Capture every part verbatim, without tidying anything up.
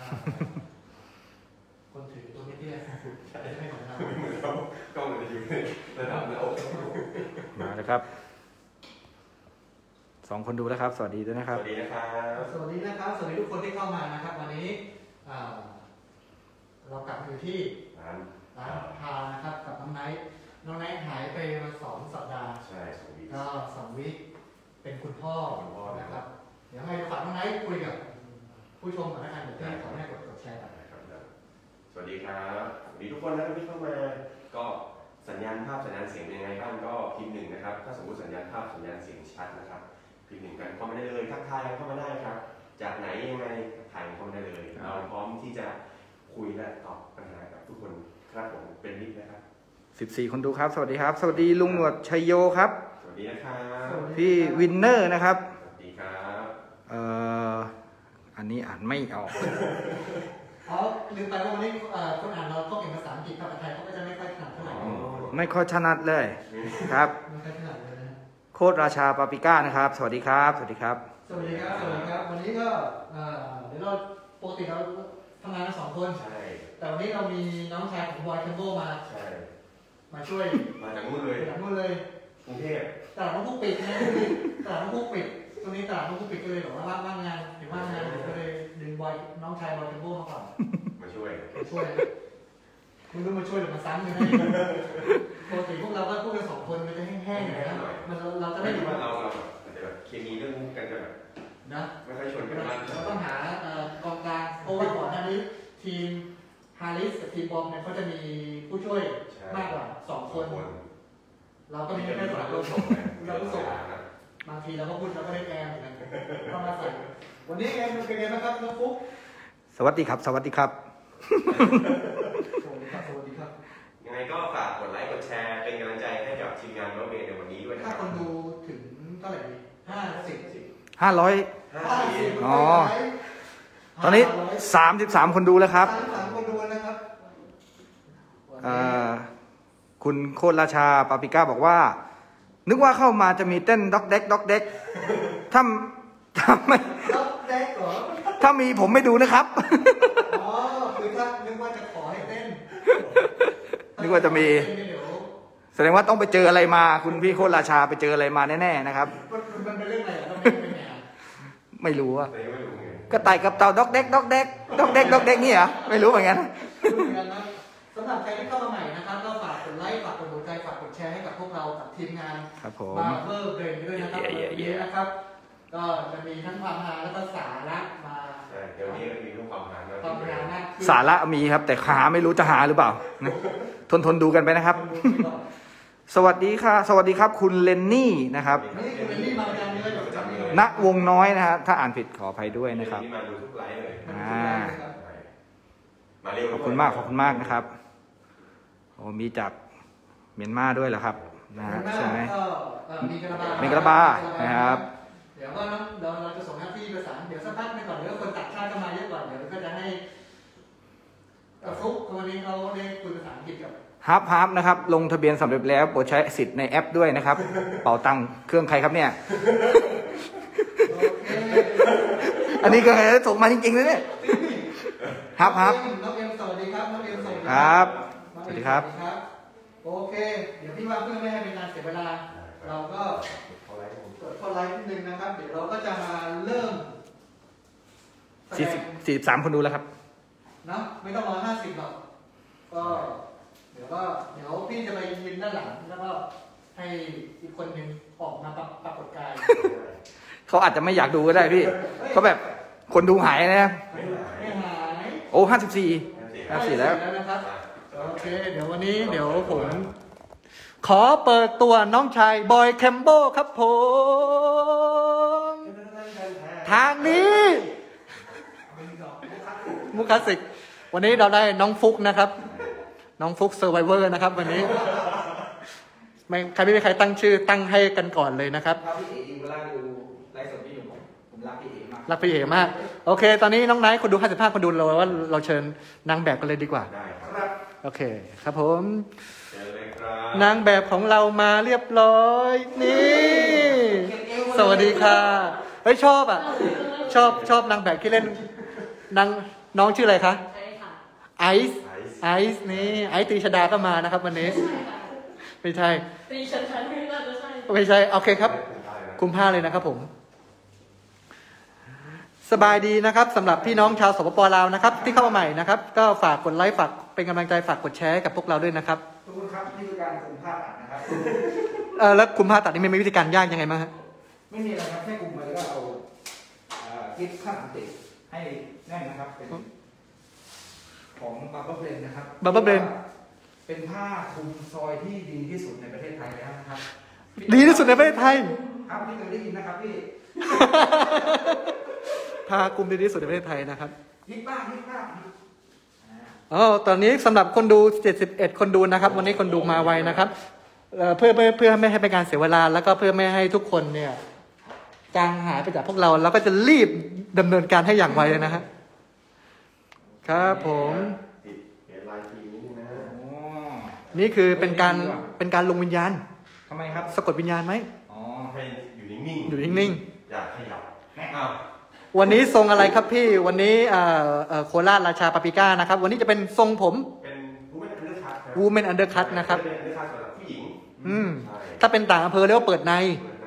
คนถือตัวไม่เตี้ยใช่ไม่เหมือนเราไม่เหมือนเรากล้องมันจะอยู่ในระดับหน้าอกมาเลยครับสองคนดูแล้วครับสวัสดีด้วยนะคสรับวัสดีนะครับสวัสดีนะครับสวัสดีทุกคนที่เข้ามานะครับวันนี้เรากลับมาอยู่ที่ร้านร้านพานะครับกับน้องไนท์น้องไนท์หายไปมาสองสัปดาห์ใช่สองวีก็สองวิเป็นคุณพ่อนะครับเดี๋ยวให้ฝากน้องไนท์คุยกับผู้ชมก่อนนะครับเดี๋ยวที่ขอให้กดกดแชร์กันสวัสดีครับสวัสดีทุกคนนะครับที่เข้ามาก็สัญญาณภาพสัญญาณเสียงยังไงบ้างก็พิมพ์หนึ่งนะครับถ้าสมมติสัญญาณภาพสัญญาณเสียงชัดนะครับพิมพ์หนึ่งกันเข้ามาได้เลยทักทายเข้ามาได้ครับจากไหนยังไงถ่ายเข้ามาได้เลยเราพร้อมที่จะคุยและตอบปัญหากับทุกคนครับผมเป็นมิตรนะครับสิบสี่คนดูครับสวัสดีครับสวัสดีลุงหนวดชัยโยครับสวัสดีนะครับพี่วินเนอร์นะครับสวัสดีครับเอ่ออันนี้อ่านไม่ออกอ๋อลืมไปว่าวันนี้คนอ่านเราต้องเก่งภาษาอังกฤษภาษาไทยเขาก็จะไม่ค่อยถนัดเท่าไหร่ไม่ค่อยถนัดเลยครับไม่ค่อยถนัดเลยนะโคตรราชาปาปิก้านะครับสวัสดีครับสวัสดีครับสวัสดีครับสวัสดีครับวันนี้ก็เดี๋ยวเราปกติเราทำงานกันสองคนใช่แต่วันนี้เรามีน้องชายของบอยแคมโบมาใช่มาช่วยมาจากนู่นเลยจากนู่นเลยกรุงเทพตลาดน้องพุกปิดนะตลาดน้องพุกปิดตรงนี้ตลาดน้องพุกปิดก็เลยบอกว่าว่างว่างงานเดี๋ยวว่างงานก็เลยดึงบอยน้องชายบอยแคมโบมาก่อนมาช่วยมาช่วยคุณรู้มาช่วยหรือมาซ้ำกันให้ปกติพวกเราก็พูดกันสองคนมันจะแห้งๆหน่อยนะมันเราจะไม่อยู่ว่าเราเราแบบอาจจะแบบเคมีเรื่องกันจะแบบนะไม่ค่อยชวนกันมากเราต้องหากองกลางเพราะว่าก่อนหน้านี้ทีมฮาริสกับทีมบอมเนี่ยเขาจะมีผู้ช่วยมากกว่าสองคนเราก็มีแค่สองคนเราก็ส่งบางทีเราก็พูดเราก็ได้แกมเหมือนกันต้องมาใส่วันนี้แกเป็นไงบ้างครับน้องฟุ๊กสวัสดีครับสวัสดีครับสวัสดีครับสวัสดีครับยังไงก็ฝากกดไลค์กดแชร์เป็นกำลังใจให้กับทีมงานโรเบในวันนี้ด้วยนะคถ้ารับคนดูถึงเท่าไหร่ดีห้าสิบห้าร้อยห้าสิบอ๋อตอนนี้สามสิบสามคนดูแล้วครับสามสิบสามคนดูนะครับคุณโคตรราชาปาปิก้าบอกว่านึกว่าเข้ามาจะมีเต้นด็อกเด็กด็อกเด็กถ้าถ้าไม่ด็อกเด็กเหรอถ้ามีผมไม่ดูนะครับอ๋อคือถ้านึกว่าจะขอให้เต้นนึกว่าจะมีแสดงว่าต้องไปเจออะไรมาคุณพี่โคตรราชาไปเจออะไรมาแน่ๆนะครับมันเป็นเรื่องอะไรอ่ะมันเป็นไงไม่รู้อ่ะก็ไต่กับเต่าด็อกเด็กด็อกเด็กด็อกเด็กด็อกเด็กนี่เหรอไม่รู้เหมือนกันสำหรับใครที่เข้ามาใหม่นะครับก็ฝากกดไลค์ฝากกดหัวใจฝากกดแชร์ให้กับพวกเรากับทีมงานบาร์เบอร์เบรนด้วยนะครับวันนี้นะครับก็จะมีทั้งความฮาแล้วก็สาระมาเดี๋ยวนี้มีทั้งความฮาความฮามากสาระมีครับแต่หาไม่รู้จะหาหรือเปล่าทนทนดูกันไปนะครับสวัสดีค่ะสวัสดีครับคุณเลนนี่นะครับณวงน้อยนะฮะถ้าอ่านผิดขออภัยด้วยนะครับมาดูทุกไลฟ์เลยขอบคุณมากขอบคุณมากนะครับโอ้มีจากเมียนมาด้วยเหรอครับนะฮะใช่ไหมมีกระบานะครับเดี๋ยวก็น้องเดี๋ยวเราจะส่งหน้าที่ประสานเดี๋ยวสักพักไปก่อนเดี๋ยวคนต่างชาติจะมาเยอะก่อนเดี๋ยวก็จะให้กับฟุกวันนี้เขาได้คุยภาษาอังกฤษกับฮับฮับนะครับลงทะเบียนสำเร็จแล้วโปรดใช้สิทธิ์ในแอปด้วยนะครับเป่าตังค์เครื่องใครครับเนี่ยอันนี้ก็ส่งมาจริงๆเลยเนี่ยฮับฮับน้องเอ็มสวัสดีครับน้องเอ็มสวัสดีครับสวัสดีครับโอเคเดี๋ยวพี่ว่าเพื่อไม่ให้เป็นการเสียเวลาเราก็เปิดเข้าไลฟ์นิดนึงนะครับเดี๋ยวเราก็จะมาเริ่มสี่สิบสี่สิบสามคนดูแล้วครับนะไม่ต้องรอห้าสิบหรอกก็เดี๋ยวก็เดี๋ยวพี่จะไปยืนด้านหลังแล้วก็ให้อีกคนหนึ่งออกมาปรากฏกายเขาอาจจะไม่อยากดูก็ได้พี่เขาแบบคนดูหายนะไม่หายโอ้ห้าสิบสี่ห้าสิบสี่แล้วนะครับโอเคเดี๋ยววันนี้เดี๋ยวผมขอเปิดตัวน้องชายบอยแคมโบครับผมทางนี้มุกคลาสสิกวันนี้เราได้น้องฟุกนะครับน้องฟุกเซอร์ไวเวอร์นะครับวันนี้ไม่ใครไม่มีใครตั้งชื่อตั้งให้กันก่อนเลยนะครับรักพี่เอ๋อยู่เวลาดูไลฟ์สดพี่อยู่ผมรักพี่เอ๋มากรักพี่เอ๋มากโอเคตอนนี้น้องไนท์คนดูห้าสิบห้าคนดูเราว่าเราเชิญนางแบบกันเลยดีกว่าได้ครับโอเคครับผมนางแบบของเรามาเรียบร้อยนี่สวัสดีค่ะเฮ้ยชอบอ่ะชอบชอบนางแบบที่เล่นนางน้องชื่ออะไรคะใช่ค่ะไอซ์ไอซ์ไอซ์นี่ไอซ์ตรีชดาก็มานะครับวันนี้ใช่ค่ะไม่ใช่ตีฉันฉันไม่น่าจะใช่ไม่ใช่โอเคครับได้นะกุมภาเลยนะครับผม สบายดีนะครับสำหรับพี่น้องชาวสปปลาวนะครับ ที่เข้ามาใหม่นะครับ ก็ฝากกดไลค์ฝากเป็นกำลังใจฝากกดแชร์ให้กับพวกเราด้วยนะครับทุกคนครับนี่คือการคุมผ้าตัดนะครับเออแล้วกุมภาตัดนี่มันมีวิธีการยากยังไงบ้างฮะไม่มีอะไรครับแค่คุมไปแล้วก็เอาเอ่อกิ๊บข้างหลังติดให้แน่นนะครับเป็นของบับเบิ้ลเบรนนะครับ Bubble Blend เป็นผ้าคลุมซอยที่ดีที่สุดในประเทศไทยแล้วนะครับดีที่สุดในประเทศไทยครับพี่เคยได้ยินนะครับพี่พากลุ่มดีที่สุดในประเทศไทยนะครับยิบบ้างยิบบ้างอ๋อตอนนี้สำหรับคนดูเจ็ดสิบเอ็ดคนดูนะครับ วันนี้คนดูมาไวนะครับเอ่อเพื่อเพื่อเพื่อไม่ให้เป็นการเสียเวลา แล้วก็เพื่อไม่ให้ทุกคนเนี่ยจางหายไปจากพวกเราเราก็จะรีบดำเนินการให้อย่างไวเลยนะฮะครับผมติดเฮดไลน์ทีนิดนึงนะอ๋อนี่คือเป็นการเป็นการลงวิญญาณทำไมครับสะกดวิญญาณไหมอ๋อให้อยู่นิ่งๆอยู่นิ่งอย่าขยับอ้าวๆวันนี้ทรงอะไรครับพี่วันนี้เอ่อเอ่อโคราชราชาปาปริก้านะครับ วันนี้จะเป็นทรงผมเป็นวูแมนอันเดอร์คัทครับ Women Undercut นะครับเป็นอันเดอร์คัทสำหรับผู้หญิงอืมใช่ถ้าเป็นต่างอำเภอเรียกว่าเปิดในเปิดใน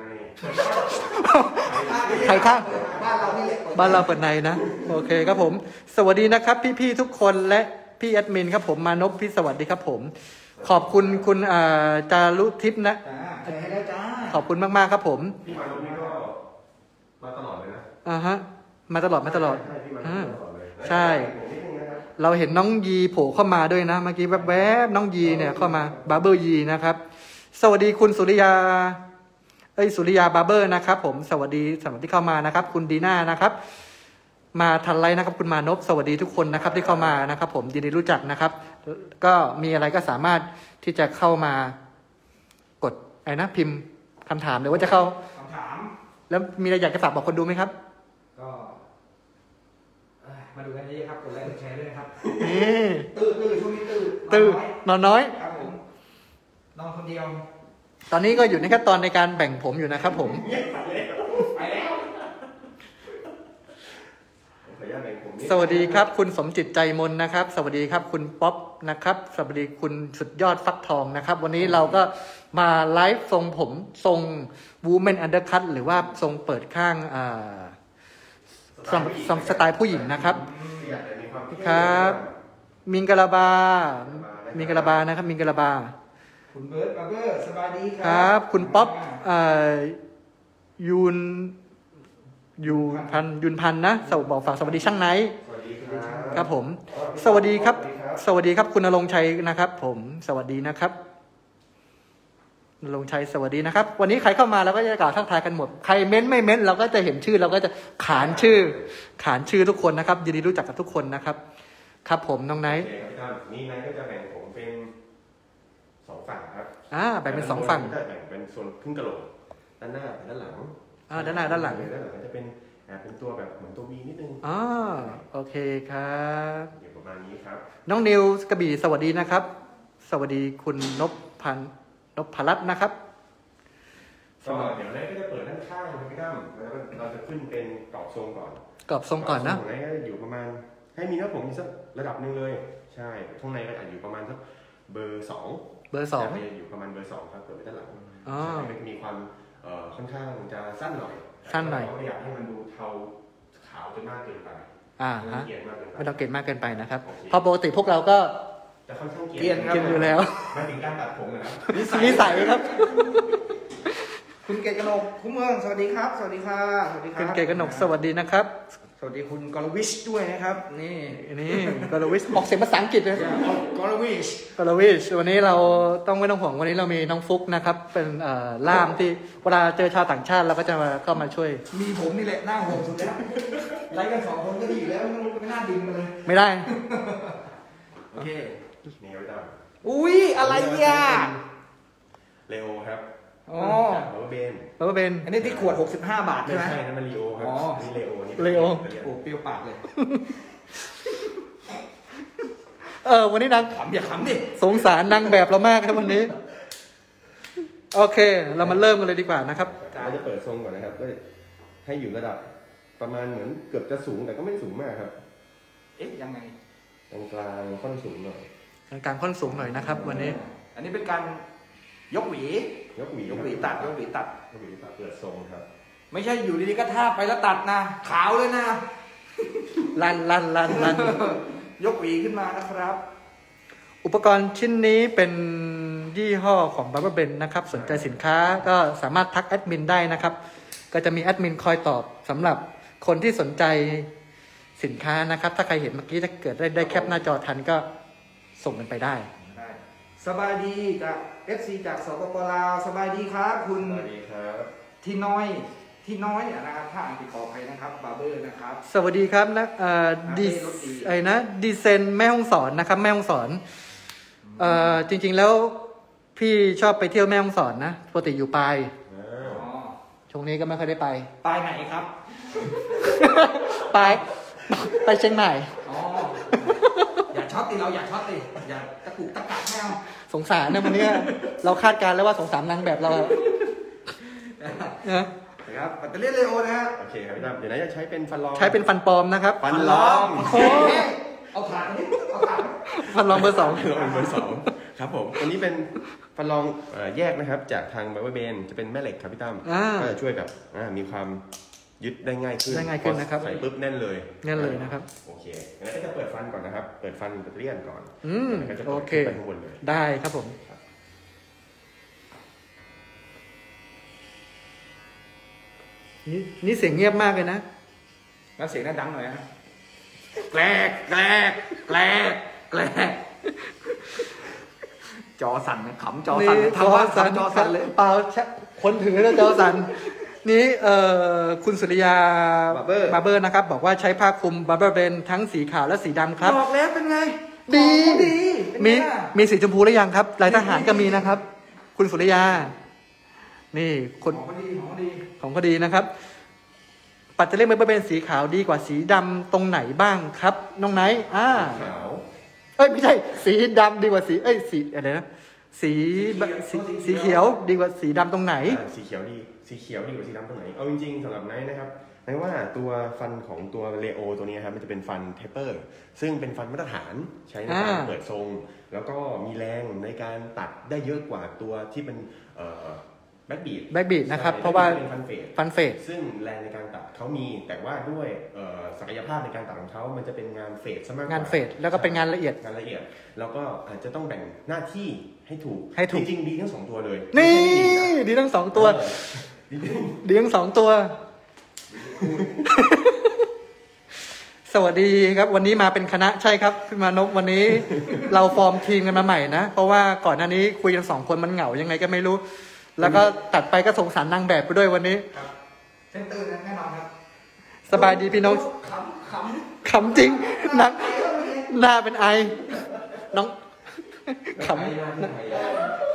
ใครข้างบ้านเรานี่แหละบ้านเราเปิดในนะโอเคครับผม สวัสดีนะครับ พี่ๆทุกคนและพี่แอดมินครับผมมานพพี่สวัสดีครับผม ขอบคุณคุณอ่าจารุทิพย์นะจ้าใส่ให้แล้วจ้าขอบคุณมากๆครับผมพี่มาลงนี่ก็มาตลอดเลยนะอ่าฮะมาตลอดมาตลอดใช่พี่มาอ่าตลอดเลยใช่ผมนิดนึงนะครับเราเห็นน้องยีโผล่เข้ามาด้วยนะเมื่อกี้แวบๆน้องยีเนี่ยเข้ามาบาร์เบอร์ยีนะครับ สวัสดีคุณสุริยาเอ้ยสุริยาบาร์เบอร์นะครับผมสวัสดีสำหรับที่เข้ามานะครับ คุณดีน่านะครับ มาทันไลน์นะครับ คุณมานพสวัสดีทุกคนนะครับที่เข้ามานะครับ ผมยินดีรู้จักนะครับ ก็มีอะไรก็สามารถที่จะเข้ามากดไอ้นะพิมพ์คำถามหรือว่าจะเข้าคำถามแล้วมีอะไรอยากจะฝากบอกคนดูไหมครับก็เอ้ยมาดูกันเยอะๆครับกดไลค์กดแชร์ด้วยนะครับนี่ตื้อตื้อช่วงนี้ตื้อตื่นนอนน้อยนอนน้อยครับผมนอนคนเดียวตอนนี้ก็อยู่ในขั้นตอนในการแบ่งผมอยู่นะครับผมไปแล้วขออนุญาตแบ่งผมนิดสวัสดีครับ คุณสมจิตใจมนนะครับ สวัสดีครับ คุณป๊อปนะครับ สวัสดีคุณสุดยอดฟักทองนะครับ วันนี้เราก็มาไลฟ์ทรงผมทรง Women Undercut หรือว่าทรงเปิดข้างอ่าสไตล์สไตล์ผู้หญิงนะครับอยากจะมีความเท่ครับ มิงกะลาบา มิงกะลาบานะครับ มิงกะลาบาคุณเบิร์ตบาร์เบอร์สบายดีคครัรับ คุณป๊อปเอ่อยูนยูพันยุนพันนะสวัสดีบอกฝากสวัสดีช่างไนท์สวัสดีครับครับผม สวัสดีครับ สวัสดีครับคุณณรงค์ชัยนะครับ ผม สวัสดีนะครับณรงค์ชัยสวัสดีนะครับ วันนี้ใครเข้ามาเราก็จะกล่าวทักทายกันหมด ใครเม้นไม่เม้นเราก็จะเห็นชื่อเราก็จะขานชื่อ ขานชื่อทุกคนนะครับยินดีรู้จักกับทุกคนนะครับ ครับผมน้องไนโอท์เคครับพี่ตั้มนี่ไนท์ก็จะแบ่งผมเป็นสองฝั่งครับอ่าแบ่งเป็นสองฝั่งจะแบ่งเป็นโซนครึ่งกะโหลกด้านหน้ากับด้านหลังอ่าด้านหน้าด้านหลังด้านหลังก็จะเป็นแอบเป็นตัวแบบเหมือนตัววีนิดนึงอ๋อโอเคครับอยู่ประมาณนี้ครับน้องนิวกระบี่สวัสดีนะครับ สวัสดีคุณนพพันธ์นพพรัตน์นะครับก็เดี๋ยวไนท์ก็จะเปิดด้านข้างครับพี่ตั้มแล้วเราจะขึ้นเป็นกรอบทรงก่อนกรอบทรงก่อนนะกรบทรงไนท์ก็จะอยู่ประมาณ ให้มีหน้าผมมีสักระดับหนึ่งเลย ใช่ข้างในก็อาจอยู่ประมาณสักเบอร์สองเบอร์สองแต่จะอยู่ประมาณเบอร์สองครับเปิดไปด้านหลังอ๋อใช่มันจะมีความเอ่อค่อนข้างจะสั้นหน่อยสั้นหน่อยแต่เราไม่อยากให้มันดูเทาขาวจนมากเกินไปอ่าไม่ฮะเกลียดมากเกินไปไม่ต้องเกณฑ์มากเกินไปนะครับโอเคเพราะปกติพวกเราก็จะค่อนข้างเกลีเกลียดครับเกณฑ์อยู่แล้วหมายถึงการตัดผมนะครับนิสัยครับคุณเกศกนกคุ้มเมืองสวัสดีครับ สวัสดีค่ะสวัสดีครัคุณเกศกนกสวัสดีนะครับสวัสดีคุณกอลวิชด้วยนะครับ นี่นี่กอลวิชออกเสียงภาษาอังกฤษเลยกอลวิชกอลวิชวันนี้เราต้องไม่ต้องห่วงวันนี้เรามีน้องฟุกนะครับ เป็นเอ่อล่ามที่เวลาเจอชาวต่างชาติเราก็จะมาเข้ามาช่วยมีผมนี่แหละหน้าห่วงสุดแล้วไล่กันสองคนก็ดีอยู่แล้วไม่น่าดึงมาเลยไม่ได้โอเคนี่ไว้ตามอุ้ยอะไรอ่ะเลโอครับอ๋อหรือว่าเบนแล้วก็เป็นอันนี้ที่ขวดหกสิบห้าบาทไม่ใช่ไหมใช่นั่นมันลีโอครับอ๋อนี่เลโอนี่เลโอโอ้เปรี้ยวปากเลยเออวันนี้นางขำอย่าขำดิสงสารนางแบบเรามากครับวันนี้ โอเค เรามาเริ่มกันเลยดีกว่านะครับเราจะเปิดทรงก่อนนะครับก็ให้อยู่ระดับประมาณเหมือนเกือบจะสูงแต่ก็ไม่สูงมากครับเออ๊ะยังไงกลางกลางค่อนสูงหน่อยกลางค่อนสูงหน่อยนะครับ วันนี้อันนี้เป็นการยกหวียกหวียกหวีตัดยกหวีตัดยกหวีตัดเปิดทรงครับไม่ใช่อยู่ดีๆก็ทาบไปแล้วตัดนะขาวเลยนะลันลันลันลันยกหวีขึ้นมานะครับอุปกรณ์ชิ้นนี้เป็นยี่ห้อของ Barber Ben นะครับ สนใจสินค้าก็สามารถทักแอดมินได้นะครับ ก็จะมีแอดมินคอยตอบสำหรับคนที่สนใจสินค้านะครับ ถ้าใครเห็นเมื่อกี้ถ้าเกิดได้ได้แคปหน้าจอทันก็ส่งกันไปได้สบายดีจาก เอฟ ซี จากสปปลาวสบายดีครับคุณสวัสดีครับที่น้อยที่น้อยนะครับถ้าอ่านผิดขออภัยนะครับบาร์เบอร์นะครับสวัสดีครับนะเอ่อดีรถดีไอ้นะดีเซนแม่ฮ่องสอนนะครับ แม่ฮ่องสอนเอ่อจริงๆแล้วพี่ชอบไปเที่ยวแม่ฮ่องสอนนะปกติอยู่ปลายอ่าอ๋อช่วงนี้ก็ไม่ค่อยได้ไปปลายไหนครับปลายไปเชียงใหม่อ๋ออย่าช็อตติเราอย่าช็อตติอย่าตะกุกตะกักไม่เอาสงสารนะวันนี้เราคาดการณ์แล้วว่าสงสารนางแบบเราอะนะนะครับแบตเตอรี่เลโอนะฮะโอเคครับพี่ดำเดี๋ยวนะจะใช้เป็นฟันรองใช้เป็นฟันปลอมนะครับฟันรองโอ้ยเอาถาดมาดิเอาถาดมาฟันรองเบอร์สองฟันรองเบอร์สองครับผมตัวนี้เป็นฟันรองเอ่อแยกนะครับ จากทางไบเบอร์เบนจะเป็นแม่เหล็กครับพี่ตั้มอ่าก็จะช่วยแบบอ่ามีความยึดได้ง่ายขึ้นได้ง่ายขึ้นนะครับใส่ปุ๊บแน่นเลยแน่นเลยนะครับโอเคงั้นก็จะเปิดฟันก่อนนะครับ เปิดฟันแบตเตอรี่ก่อนอืมแล้วก็จะโอเปิดเคขึ้นไปข้างบนเลยได้ครับผม นี่นี่เสียงเงียบมากเลยนะแล้วเสียงน่าดังหน่อยนะแกลกแกลกแกลกแกลกจอสั่นนะขำจอสั่นนะทำว่าสั่นจอสั่นเลยเปล่าแค่คนถือแล้วจอสั่นนี่เอ่อคุณสุริยา Barber บาร์เบอร์นะครับ บอกว่าใช้ผ้าคลุมบาร์เบอร์เบนทั้งสีขาวและสีดำครับบอกแล้วเป็นไงดีของดีเป็นไงมีล่ะมีสีชมพูหรือยังครับลายทหารก็มีนะครับ คุณสุริยา นี่คนของก็ดีของก็ดีของก็ดีนะครับ ปัตเตอร์เล่บาร์เบอร์เบนสีขาวดีกว่าสีดำตรงไหนบ้างครับน้องไนท์อ่าขาวเอ้ยไม่ใช่ สีดำดีกว่าสีเอ้ยสีอะไรนะสีสีสีเขียวดีกว่าสีดำตรงไหนอ่าสีเขียวดีสีเขียวดีกว่าสีดำตรงไหนเอาจริงๆสำหรับไนท์นะครับไนท์ว่าตัวฟันของตัวเลโอตัวนี้ครับมันจะเป็นฟันเทปเปอร์ซึ่งเป็นฟันมาตรฐานใช้ในการอ่าเปิดทรง แล้วก็มีแรงในการตัดได้เยอะกว่าตัวที่เป็นเอ่อแบ็กบีด backbeat นะครับใช่เพราะว่าเป็นฟันเฟดฟันเฟดซึ่งแรงในการตัดเขามี แต่ว่าด้วยเอ่อศักยภาพในการตัดของเขามันจะเป็นงานเฟดซะมากกว่างานเฟดแล้วก็เป็นงานละเอียดงานละเอียด แล้วก็อาจจะต้องแบ่งหน้าที่ให้ถูกให้ถูกจริงๆดีทั้งสองตัวเลยนี่ไม่ใช่ไม่ดีนะดีทั้งสองตัวเออดีจริงดีทั้งสองตัว สวัสดีครับ วันนี้มาเป็นคณะใช่ครับพี่มานพวันนี้ เราฟอร์มทีมกันมาใหม่นะ เพราะว่าก่อนหน้านี้คุยกันสองคนมันเหงายังไงก็ไม่รู้ แล้วก็ตัดไปก็สงสารนางแบบไปด้วยวันนี้ครับเส้นตื้นนะแน่นอนครับสบายดีพี่น้องขำขขำจริงนักหน้าเป็นไอ น้องขไทยนะที่ไทยนะ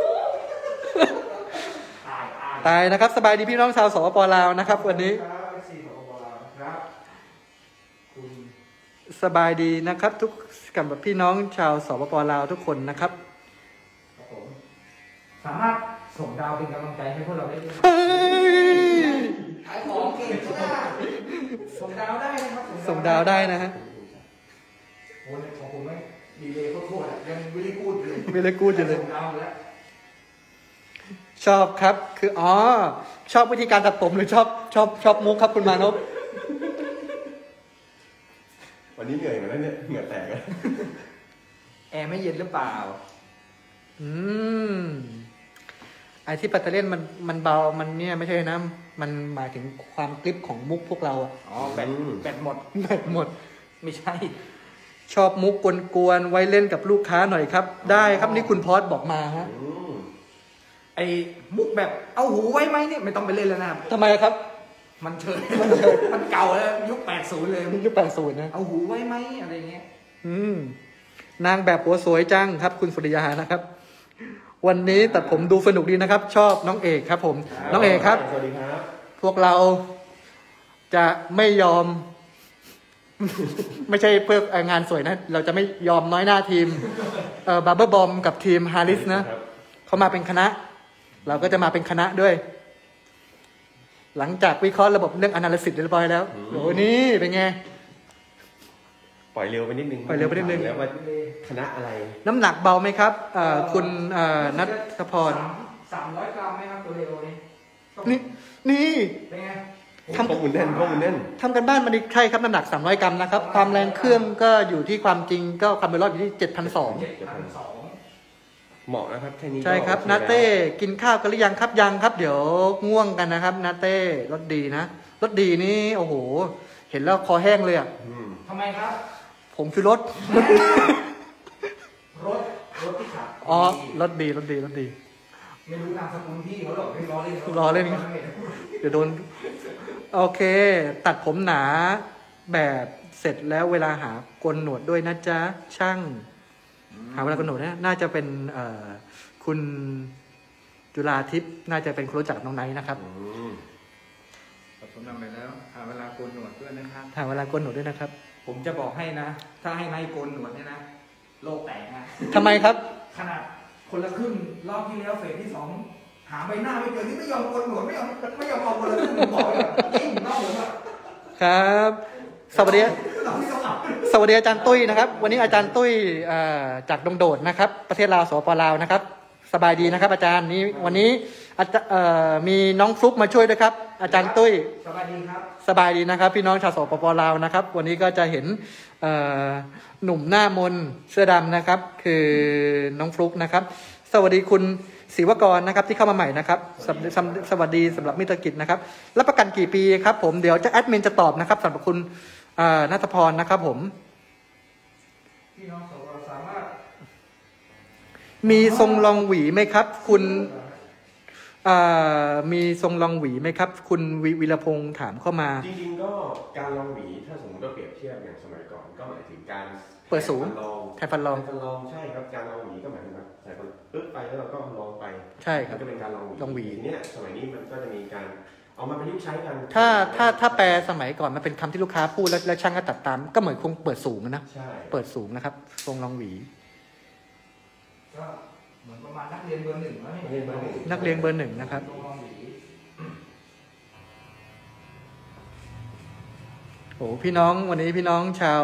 ำตายตายำตายนะครับ สบายดีพี่น้องชาวสปปลาวนะครับ วันนี้ครับเอฟซีของเราครับคุณสบายดีนะครับ ทุกกับพี่น้องชาวสปปลาวทุกคนนะครับครับผมสามารถส่งดาวเป็นกำลังใจให้พวกเราได้ด้วยเฮ้ยขายของเก่งใช่ไหมส่งดาวได้นะครับส่งดาวได้นะฮะโอ้ยของผมไม่ดีเลยโคตรๆอะยังวิลลี่กูดอยู่เลยไม่ได้กูดอยู่เลยส่งดาวแล้วชอบครับ คืออ๋อชอบวิธีการตัดผมหรือชอบชอบชอบมุกครับคุณมานพวันนี้เหนื่อยเหมือนกันเนี่ยเหงื่อแตกอะแอร์ไม่เย็นหรือเปล่าอืมไอที่ปัตเตอร์เล่นมันมันเบามันเนี่ยไม่ใช่นะมันหมายถึงความกริบของมุกพวกเราอะอ๋อแบตแบตหมดแบตหมดไม่ใช่ชอบมุกกวนๆไว้เล่นกับลูกค้าหน่อยครับ ได้ครับนี่คุณพอสบอกมาฮะอืมไอ้มุกแบบเอาหูไว้ไหมเนี่ยไม่ต้องไปเล่นแล้วนะครับทำไมครับมันเชยมันเก่าแล้วยุคแปดสิบเลยยุคแปดศูนย์นะเอาหูไว้ไหมอะไรเงี้ยอืมนางแบบหัวสวยจังครับ คุณสุริยานะครับ วันนี้ตัดผมดูสนุกดีนะครับ ชอบน้องเอกครับ ผม น้องเอกครับสวัสดีครับพวกเราจะไม่ยอม ไม่ใช่เพื่องานสวยนะ เราจะไม่ยอมน้อยหน้าทีมเอ่อบาร์เบอร์บอมกับทีมฮาริสนะเขามาเป็นคณะ เราก็จะมาเป็นคณะด้วย หลังจากวิเคราะห์ระบบเรื่อง analysis เรียบร้อยแล้วโอ้นี่เป็นไงโปล่อยเร็วไปนิดนึงปล่อยเร็วไปนิดนึงแล้วว่าคณะอะไรน้ำหนักเบาไหมครับเอ่อคุณเอ่อนัทพรสามร้อยกรัมไหมครับตัวเร็วนี้นี่นี่เป็นไงทำข้อมูลแน่นข้อมูลแน่นทำกันบ้านมาดิใช่ครับน้ำหนักสามร้อยกรัมนะครับความแรงเครื่องก็อยู่ที่ความจริงก็ความเร็วรอบอยู่ที่เจ็ดพันสองเจ็ดพันสองเหมาะนะครับแค่นี้ก็ใช่ครับโอเนาเต้แล้วกินข้าวกันหรือยังครับยังครับ เดี๋ยวง่วงกันนะครับนาเต้รสดีนะรสดีนี่โอ้โห เห็นแล้วคอแห้งเลยอ่ะอืมทำไมครับผมคือรสรถรถที่ขับอ๋อรสดีรสดีรสดีไม่รู้นามสกุลพี่เขาหรอกให้ล้อเล่นล้อเล่น เดี๋ยวโดนโอเค ตัดผมหนาแบบเสร็จแล้วเวลาหาโกนหนวดด้วยนะจ๊ะช่าง หาเวลาโกนหนวดเนี่ยน่าจะเป็นเอ่อคุณจุฬาทิพย์น่าจะเป็นคนรู้จักน้องไนท์นะครับอืมผมนำไปแล้วหาเวลาโกนหนวดด้วยนะครับหาเวลาโกนหนวดด้วยนะครับผมจะบอกให้นะ ถ้าให้นายโกนหนวดเนี่ยนะ โลกแตกนะทำไมครับขนาดคนละครึ่งรอบที่แล้วเฟสที่สองหาใบหน้าไม่เจอที่ไม่ยอมโกนหนวดไม่ยอมไม่ยอมเอาคนละครึ่งผมบอกเลยอะจริงนอกผมอะครับ สวัสดีเราไม่ยอมเอาสวัสดีอาจารย์ตุ้ยนะครับ วันนี้อาจารย์ตุ้ยเอ่อจากดงโดดนะครับ ประเทศลาวสปลาวนะครับ สบายดีนะครับ อาจารย์นี้วันนี้อาจจะเอ่อมีน้องฟลุ๊กมาช่วยด้วยครับ อาจารย์ตุ้ยสบายดีครับสบายดีนะครับ พี่น้องชาวสปปลาวนะครับ วันนี้ก็จะเห็นเอ่อหนุ่มหน้ามนเสื้อดำนะครับ คือน้องฟลุ๊กนะครับ สวัสดีคุณศิวกรนะครับที่เข้ามาใหม่นะครับสวสวสวัสดีสำหรับมิตรกิจนะครับรับประกันกี่ปีครับ ผมเดี๋ยวจะแอดมินจะตอบนะครับสำหรับคุณเอ่อณัฐพรนะครับผมพี่น้องสวสามารถมีทรงรองหวีไหมครับ คุณเอ่อมีทรงรองหวีไหมครับ คุณวิวิรพงษ์ถามเข้ามาจริงๆก็การลองหวีถ้าสมมติว่าเปรียบเทียบอย่างสมัยก่อนก็หมายถึงการเปิดสูงลองแทนฟันรองแทนฟันลองใช่ครับการลองหวีก็หมายถึงว่าใส่ฟันปึ๊บไปแล้วเราก็ลองไปใช่ครับมันก็เป็นการลองหวีลองหวีทีเนี่ยสมัยนี้มันก็จะมีการเอามาประยุกต์ใช้กันถ้าถ้าถ้าแปลสมัยก่อนมันเป็นคำที่ลูกค้าพูดแล้วแล้วช่างก็ตัดตาม ก็เหมือนคงเปิดสูงนะใช่เปิดสูงนะครับ ทรงรองหวีก็เหมือนประมาณนักเรียนเบอร์หนึ่งแล้วนี่เรียนมาหนึ่งนักเรียนเบอร์หนึ่งนะครับลองหวีโอ้พี่น้องวันนี้พี่น้องชาว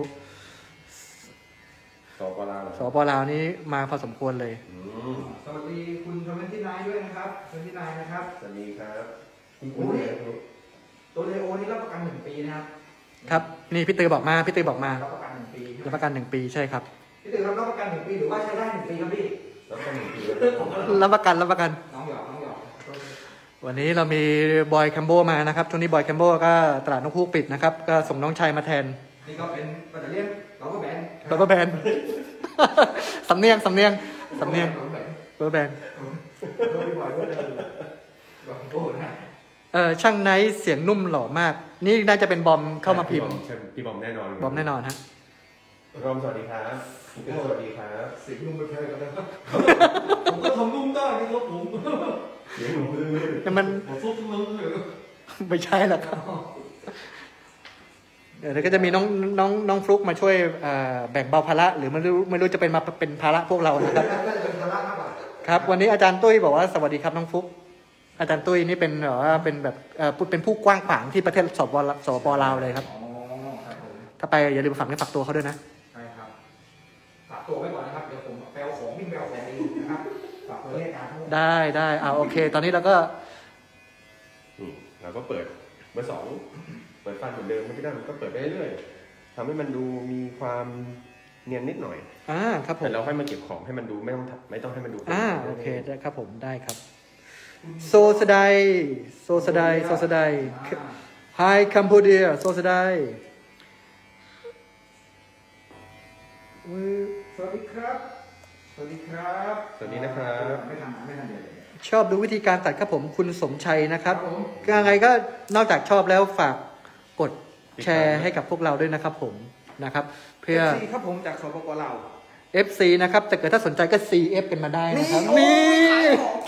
สปลาวเหรอสปลาวนี้มาพอสมควรเลยอืมสวัสดีคุณทวินที่นายด้วยนะครับทวินที่นายนะครับสวัสดีครับโอ้ย ตัวเลโอนี่รับประกันหนึ่งปีนะครับครับ นี่พี่ตือบอกมาพี่ตือบอกมารับประกันหนึ่งปีรับประกันหนึ่งปีใช่ครับพี่ตือครับรับประกันหนึ่งปีหรือว่าใช้ได้หนึ่งปีครับพี่แล้วก็หนึ่งปีรับประกันรับประกันน้องหยอกน้องหยอกวันนี้เรามีบอยแคมโบมานะครับช่วงนี้บอยแคมโบก็ตลาดนกฮูกปิดนะครับ ก็ส่งน้องชายมาแทนนี่ก็เป็นปัตเตอร์เลียนเราก็แบนเราก็แบน สำเนียงสำเนียงสำเนียงเราก็แบนเราแบนเราไม่บ่อยด้วยเลยบอกโอ้นะเออช่างไนท์เสียงนุ่มหล่อมาก นี่น่าจะเป็นบอมเข้ามาพิมพ์พี่บอมแน่นอนบอมแน่นอนฮะรอมสวัสดีครับคุณเต้สวัสดีครับเสียงนุ่มไปแพ้กันเลยผมก็ทำนุ่มได้นี่ครับผมเสียงหนูพื้นแต่มันผมซุกมึงเลยไม่ใช่หรอกครับเดี๋ยวก็จะมีน้องน้องน้องฟลุกมาช่วยเอ่อแบ่งเบาภาระหรือไม่รู้ไม่รู้จะเป็นมาเป็นภาระพวกเรานะครับน่าจะเป็นภาระมากกว่าครับ วันนี้อาจารย์ตุ้ยบอกว่าสวัสดีครับน้องฟลุกอาจารย์ตุ้ยนี่เป็นแบบว่าเป็นแบบเอ่อเป็นผู้กว้างขวางที่ประเทศสปลสปลาวเลยครับอ๋อครับผมถ้าไปอย่าลืมฝากเนื้อฝากตัวเขาด้วยนะใช่ครับฝากตัวไว้ก่อนนะครับเดี๋ยวผมไปเอาของวิ่งไปเอาของเองนะครับฝากตัวเลขการทั้งหมดได้ได้เอาโอเค ตอนนี้เราก็นี่เราก็เปิดเบอร์สองเปิดฟันเหมือนเดิมไม่ได้มันก็เปิดไปเรื่อยๆทำให้มันดูมีความเนียนนิดหน่อยอ่าครับผแต่มเราให้มันเก็บของให้มันดูไม่ต้องไม่ต้องให้มันดูอ่าโอเคได้ครับผมได้ครับ โซสดายโซสดายโซสดาย Hi Cambodia โซสดายสวัสดีครับ สวัสดีครับสวัสดีนะครับไม่ทันไม่ทันเดี๋ยวชอบดูวิธีการตัดครับผมคุณสมชัยนะครับครับผมยังไงก็นอกจากชอบแล้วฝากกดแชร์ให้กับพวกเราด้วยนะครับผมนะครับ เพื่อซีครับผมจากสปปลาวเอฟ ซี นะครับแต่เกิดถ้าสนใจก็ ซี เอฟ กันมาได้นะครับนี่นี่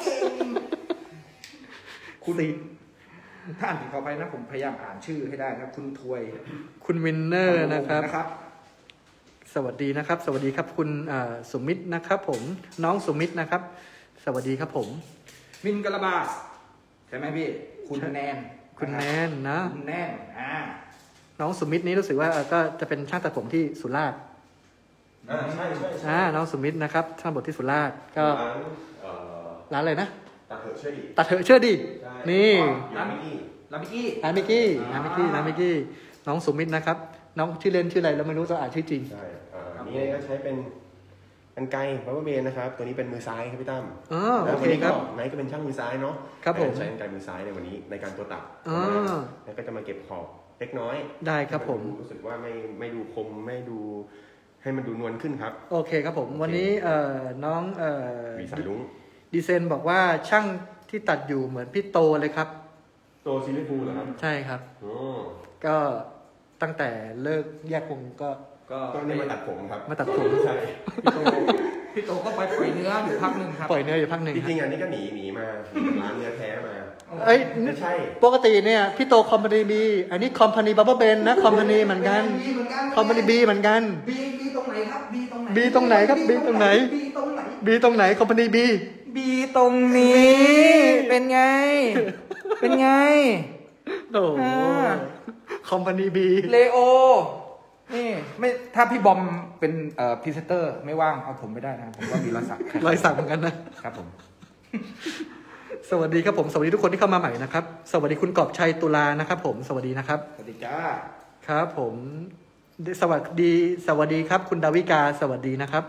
คุณซีถ้าอ่านผิดขอไปนะผมพยายามอ่านชื่อให้ได้นะคุณทวยคุณวินเนอร์นะครับนะครับสวัสดีนะครับ สวัสดีครับคุณอ่าสุมิตรนะครับผมน้องสุมิตรนะครับ สวัสดีครับผมมินกะลาบาใช่ไหมพี่ คุณแนนคุณแนนนะคุณแนนอ่าน้องสุมิตรนี้รู้สึกว่าก็จะเป็นช่างตัดผมที่สุราษฎร์อ่าใช่ใช่ใช่อ่าน้องสุมิตรนะครับช่างบทที่สุราษฎร์ก็ร้านเอ่อร้านอะไรนะตัดเถอะเชื่อดิตัดเถอะเชื่อดิใช่นี่ร้านมิกกี้ลาบิกี้ร้านมิกกี้ร้านมิกกี้ร้านมิกกี้น้องสุมิตรนะครับน้องชื่อเล่นชื่ออะไรเราไม่รู้จะอ่านชื่อจริงใช่อ่าอันนี้ก็ใช้เป็นกันไกรบับเบิ้ลเบนนะครับตัวนี้เป็นมือซ้ายครับพี่ตั้มอ๋อแล้วโอวันเคนี้คก็รับไนท์ก็เป็นช่างมือซ้ายเนาะครับผมใช้กันไกรมือซ้ายในวันนี้ในการตัวตัดอ๋อแล้วก็จะมาเก็บขอบเล็กน้อยได้ครับผมรู้สึกว่าไม่ไม่ดูคมไม่ดูให้มันดูนวลขึ้นครับโอเคครับผมวันนี้เอ่อน้องเอ่อมีสายลุงดีเซนบอกว่าช่างที่ตัดอยู่เหมือนพี่โตเลยครับโตซิลิฟูเหรอครับใช่ครับโอ้ก็ตั้งแต่เลิกแยกวงก็ก็ก็นี่มาตัดผมครับมาตัดผมใช่พี่โตพี่โตก็ไปปล่อยเนื้ออยู่พักหนึ่งครับปล่อยเนื้ออยู่พักหนึ่งจครัริบงๆอันนี้ก็หนีหนีมาหนีจากร้านเนื้อแท้มาเอ้ยไม่ใช่ปกติเนี่ยพี่โตคอมพานีบีอันนี้คอมพานีบับเบิ้ลเบนนะคอมพานีเหมือนกันบีเหมือนกันคอมพานีบีเหมือนกันบีบีตรงไหนครับบีตรงไหน B ตรงไหนครับ B ตรงไหนบีตรงไหนบีตรงไหนคอมพานีบีบีตรงนี้ เป็นไง เป็นไงโอ้โหอ่าคอมพานีบีเลโอ นี่ไม่ถ้าพี่บอมเป็นเอ่อพรีเซนเตอร์ไม่ว่างเอาผมไม่ได้นะครับผมก็มีรอยสักรอยสักเหมือนกันนะครับผมสวัสดีครับผมสวัสดีทุกคนที่เข้ามาใหม่นะครับ สวัสดีคุณกอบชัยตุลานะครับผมสวัสดีนะครับสวัสดีจ้าครับผมสวัสดีสวัสดีครับ คุณดาวิกาสวัสดีนะครับ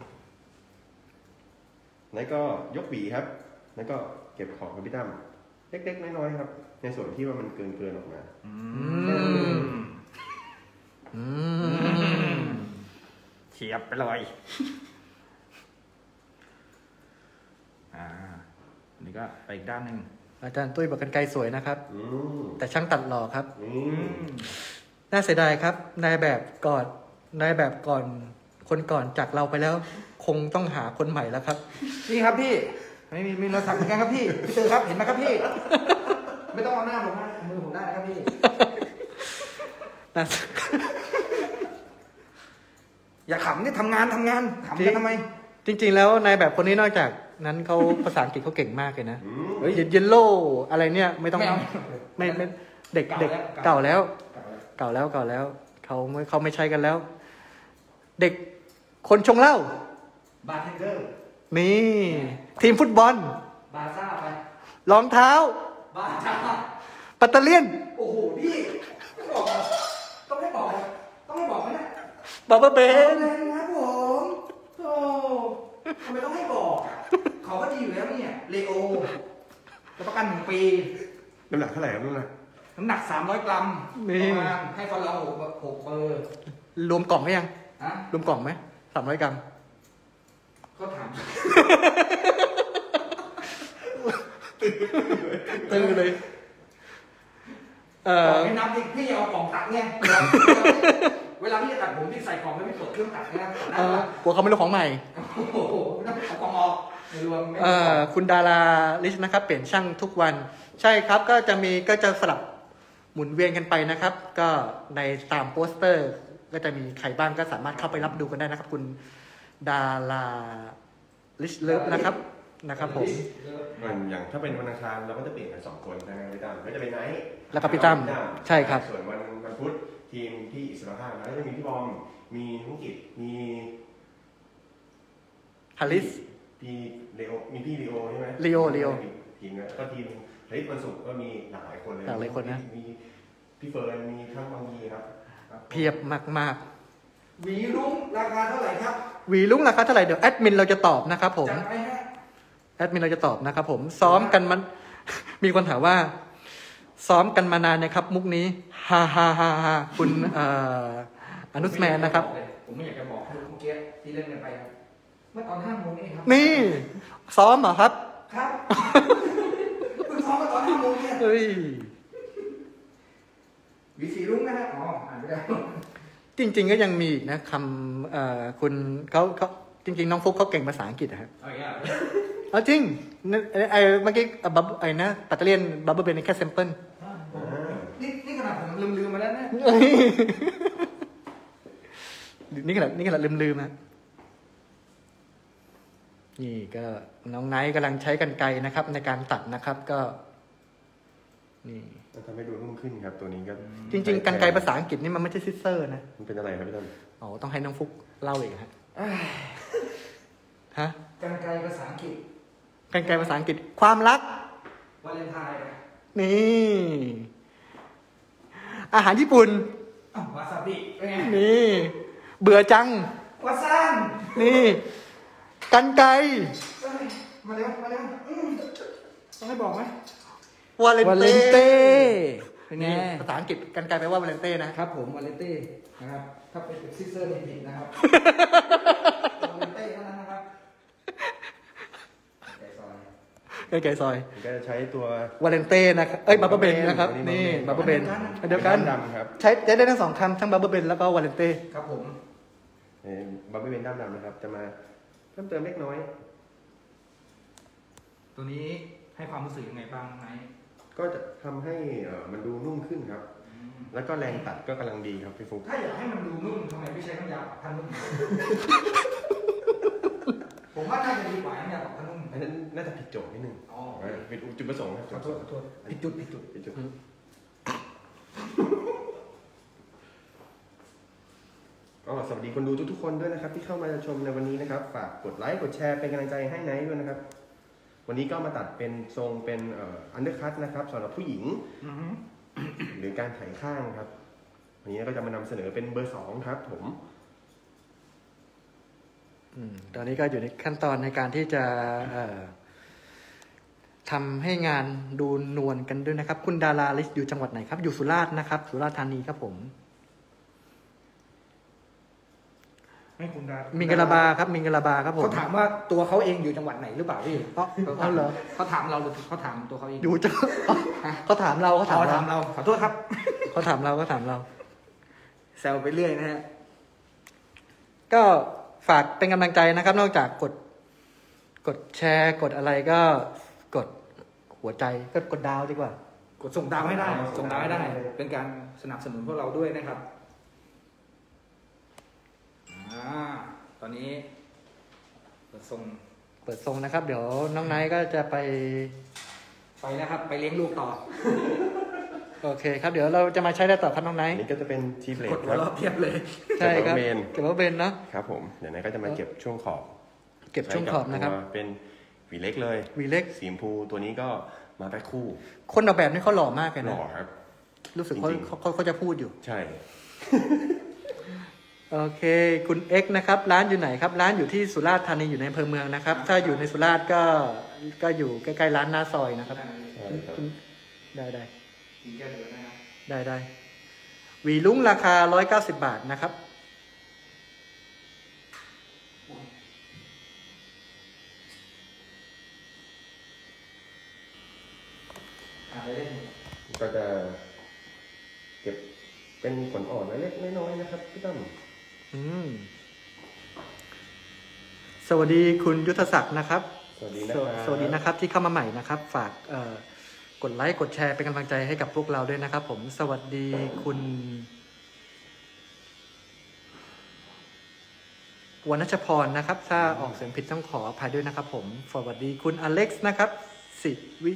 แล้วก็ยกหวีครับ แล้วก็เก็บของกับพี่ตั้มเล็กๆน้อยๆครับ ในส่วนที่ว่ามันเกินเกินๆออกมาอืม อืมเฉียบไปเลยอ่าอันนี้ก็ไปอีกด้านหนึ่งอาจารย์ตุ้ยบอกกันไกลสวยนะครับอืมแต่ช่างตัดหล่อครับอืมน่าเสียดายครับนายแบบก่อนนายแบบก่อนคนก่อนจากเราไปแล้ว คงต้องหาคนใหม่แล้วครับนี่ครับพี่ไม่มีมีรอยสักเหมือนกันครับพี่พี่เตอร์ครับเห็นไหมครับพี่ ไม่ต้องเอาหน้าผมนะเอามือผมได้นะครับพี่น่าอย่าขำนี่ทำงานทำงานขำกันทำไมจริง ๆ แล้วนายแบบคนนี้นอกจากนั้นเขาภาษาอังกฤษเขาเก่งมากเลยนะอืมเฮ้ยเยลโล่อะไรเนี่ยไม่ต้องไม่เอาไม่ไม่เด็กเด็กเก่าแล้วเก่าแล้วเก่าแล้วเก่าแล้วเขาไม่เขาไม่ใช้กันแล้ว เด็กคนชงเหล้าบาร์เทนเดอร์นี่ ทีมฟุตบอลบาซ่าไปรองเท้าบาซ่าปัตเตอร์เลียนโอ้โหพี่ไม่บอกเหรอต้องให้บอกเหรอต้องให้บอกไหมเนี่ยบาร์เบอร์เบเป็นนไงครับผมโธ่ทำไมต้องให้บอกอ่ะเขาก็ดีอยู่แล้วเนี่ยเลโอรับประกันหนึ่งปีน้ำหนักเท่าไหร่ครับน้ำหนักน้ำหนักสามร้อยกรัมนี่ประมาณให้ฟอลเราหกหกเบอร์รวมกล่องไหมยังฮะรวมกล่องไหมสามร้อยกรัมก็ถามตื้อเลย เอ่กล่อองไม่นับดิพี่เอากล่องตัดไงเวลาเวลาพี่จะตัดผมพี่ใส่กล่องแล้วพี่เปิดเครื่องตัดนะตัดได้เอ่อปะกลัวเขาไม่รู้ของใหม่โอ้โหไม่ต้องเอากล่องออกไม่รวมไม่เอ่อคุณดาราลิชนะครับ เปลี่ยนช่างทุกวัน ใช่ครับก็จะมีก็จะสลับหมุนเวียนกันไปนะครับ ก็ในตามโปสเตอร์ ก็จะมีใครบ้างก็สามารถเข้าไปรับดูกันได้นะครับ คุณดาราลิชเลิฟนะครับนะครับผมเหมือนอย่างถ้าเป็นวันอังคารเราก็จะเปลี่ยนกันสองคนใช่ไหมพี่ตั้มก็จะเป็นไนท์แล้วก็พี่ตั้มใช่ครับส่วนวันวันพุธทีมที่อิสระภาพแล้วก็จะมีพี่บอมมีธุรกิจมีฮาริสพี่เลโอมีพี่ลีโอใช่ไหมลีโอลีโอทีมนะก็ทีมฮาริสวันศุกร์ก็มีหลากหลายคนเลยหลากหลายคนนะมีพี่เฟิร์นมีทั้งบางทีครับเพียบมากหวีรุ้งราคาเท่าไหร่ครับๆหวีลุงราคาเท่าไหร่เดี๋ยวแอดมินเราจะตอบนะครับผมจัดไปฮะแอดมินเราจะตอบนะครับผมซ้อมกันมัน มีคนถามว่า ซ้อมกันมานานนะครับ มุกนี้ฮ่าฮ่าฮ่าฮ่าคุณเอ่ออนุสแมนนะครับผมไม่อยากจะบอกเมื่อกี้ที่เล่นกันไปครับเมื่อตอนห้าโมงนี่ครับนี่ ซ้อมเหรอครับครับเพิ่งซ้อมมาตอนห้าโมงเนี่ยเฮ้ยหวีสีรุ้งนะฮะอ๋ออ่านไม่ได้จริง ๆ ก็ยังมีอีกนะคำเอ่อคุณเขาเขาจริง ๆ น้องฟุกเขาเก่งภาษาอังกฤษนะครับเอาอย่างเงี้ยเอาจริงนั่นไอ้ไอ้เมื่อกี้อ่ะบับไอ้นะปัตเตอร์เลียนบับเบิ้ลเบนแค่เซมเปิลนี่นี่ขนาดผมลืมลืมๆมาแล้วนะนี่ขนาดนี่ขนาดลืมๆนะนี่ก็น้องไนท์กำลังใช้กันไกรนะครับ ในการตัดนะครับก็ นี่จะทำให้ดูนุ่มขึ้นครับตัวนี้ก็จริงๆกรรไกรภาษาอังกฤษนี่มันไม่ใช่ซิสเซอร์นะมันเป็นอะไรครับพี่ต้นอ๋อต้องให้น้องฟุกเล่าเองฮะฮะกรรไกรภาษาอังกฤษกรรไกรภาษาอังกฤษความรักวาเลนไทน์นี่ อาหารญี่ปุ่นอ้าววาซาบิเป็นไงนี่ เบื่อจังวาซันนี่กรรไกรเอ้ยมาเร็วมาเร็วอืมต้องให้บอกไหมวาเลนวาเลเต้นเต้เป็นไงนี่ภาษาอังกฤษกรรไกรแปลว่าวาเลนเต้นะครับผมวาเลนเต้นะครับถ้าเป็นซิสเซอร์นี่ผิดนะครับวาเลนเต้เท่านั้นนะครับไก่ซอยกรรไกรซอยมันก็จะใช้ตัววาเลนเต้นะครับเอ้ยบับเบิลเบนนะครับอันนี้นี่บับ Bubble เบิลเบน Ben เดียวกันดำครับใช้ได้ได้ทั้งสองคำทั้งบับเบิลเบนแล้วก็วาเลนเต้ครับผมบับเบิ้ลเบนด้ามดำนะครับ จะมาเพิ่มเติมเล็กน้อยตัวนี้ให้ความรู้สึกยังไงบ้างไหมก็จะทำให้เอ่อมันดูนุ่มขึ้นครับ แล้วก็แรงตัดก็กำลังดีครับพี่ฟุกถ้าอยากให้มันดูนุ่มทำไมไม่ใช้น้ำยาปรับผ้านุ่ม ผมว่าน่าจะดีกว่าน้ำยาปรับผ้านุ่มอันนั้นน่าจะผิดโจทย์นิดนึงอ๋อเออเป็นจุดประสงค์ครับขอโทษขอโทษผิดจุดผิดจุดผิดจุดก็สวัสดีคนดูทุกๆคนด้วยนะครับ ที่เข้ามาชมในวันนี้นะครับ ฝากกดไลค์กดแชร์เป็นกำลังใจให้ไนท์ด้วยนะครับ วันนี้ก็มาตัดเป็นทรงเป็นเอ่ออันเดอร์คัตนะครับสำหรับผู้หญิง หรือการไถข้างครับวันนี้ก็จะมานำเสนอเป็นเบอร์สองครับผมอืมตอนนี้ก็อยู่ในขั้นตอนในการที่จะเอ่อทำให้งานดูนวลกันด้วยนะครับ คุณดาราลิสอยู่จังหวัดไหนครับ อยู่สุราษฎร์นะครับ สุราษฎร์ธานีครับผมให้คุณดามิงกลาบาครับมิงกลาบาครับผมเขาถามว่าตัวเขาเองอยู่จังหวัดไหนหรือเปล่าพี่อ๋อเอาเหรอเขาถามเราหรือเขาถามตัวเขาเองอยู่จังเขาถามเราเขาถามเขาเราถามเราขอโทษครับเขาถามเราเขาถามเราแซวไปเรื่อยนะฮะก็ฝากเป็นกำลังใจนะครับ นอกจากกด กดแชร์ กดอะไรก็กดหัวใจก็กดดาวดีกว่ากดส่งดาวให้ได้ ส่งดาวให้ได้ เป็นการสนับสนุนพวกเราด้วยนะครับอ่าตอนนี้เปิดส่งเปิดทรงนะครับ เดี๋ยวน้องไนท์ก็จะไปไปนะครับ ไปเลี้ยงลูกต่อโอเคครับ เดี๋ยวเราจะมาใช้ได้ต่อครับน้องไนอันท์นี้ก็จะเป็นทีเบลกดดคหัวรับเราะเพียบเลยใช่ครับเก็บไว้เบนเก็บไว้เบนเนาะครับผมเดี๋ยวนายก็จะมาเก็บช่วงขอบเก็บช่วงขอบนะครับใช้กัตัวเป็นหวีเล็กเลยวีเล็กสีชมพูตัวนี้ก็มาแพ็คคู่คนออกแบบนี่เขาหล่อมากเลยหนะล่อครับรู้สึกเขาจริงๆเขาเขาเขาจะพูดอยู่ใช่โอเค คุณเอ็กซ์นะครับ ร้านอยู่ไหนครับ ร้านอยู่ที่สุราษฎร์ธานีอยู่ในอำเภอเมืองนะครับ ถ้าอยู่ในสุราษฎร์ก็ก็อยู่ใกล้ๆร้านหน้าซอยนะครับใช่ครับคุณได้ได้กินแก้เดือดนะครับได้ได้หวีลุ้งราคาร้อยเก้าสิบบาทนะครับอ่าไปเล่นก็จะเก็บเป็นขนอ่อนเล็กๆน้อยๆนะครับพี่ตั้มอืมสวัสดีคุณยุทธศักดิ์นะครับสวัสดีนะสควรับสวัสดีนะครับที่เข้ามาใหม่นะครับ ฝากเอ่อกดไลค์กดแชร์เป็นกำลังใจให้กับพวกเราด้วยนะครับ ผมสวัสดีคุณวรรณชพรนะครับ ถ้าออกเสียงผิดต้องขออภัยด้วยนะครับ ผมสวัสดีคุณอเล็กซ์นะครับสิวิ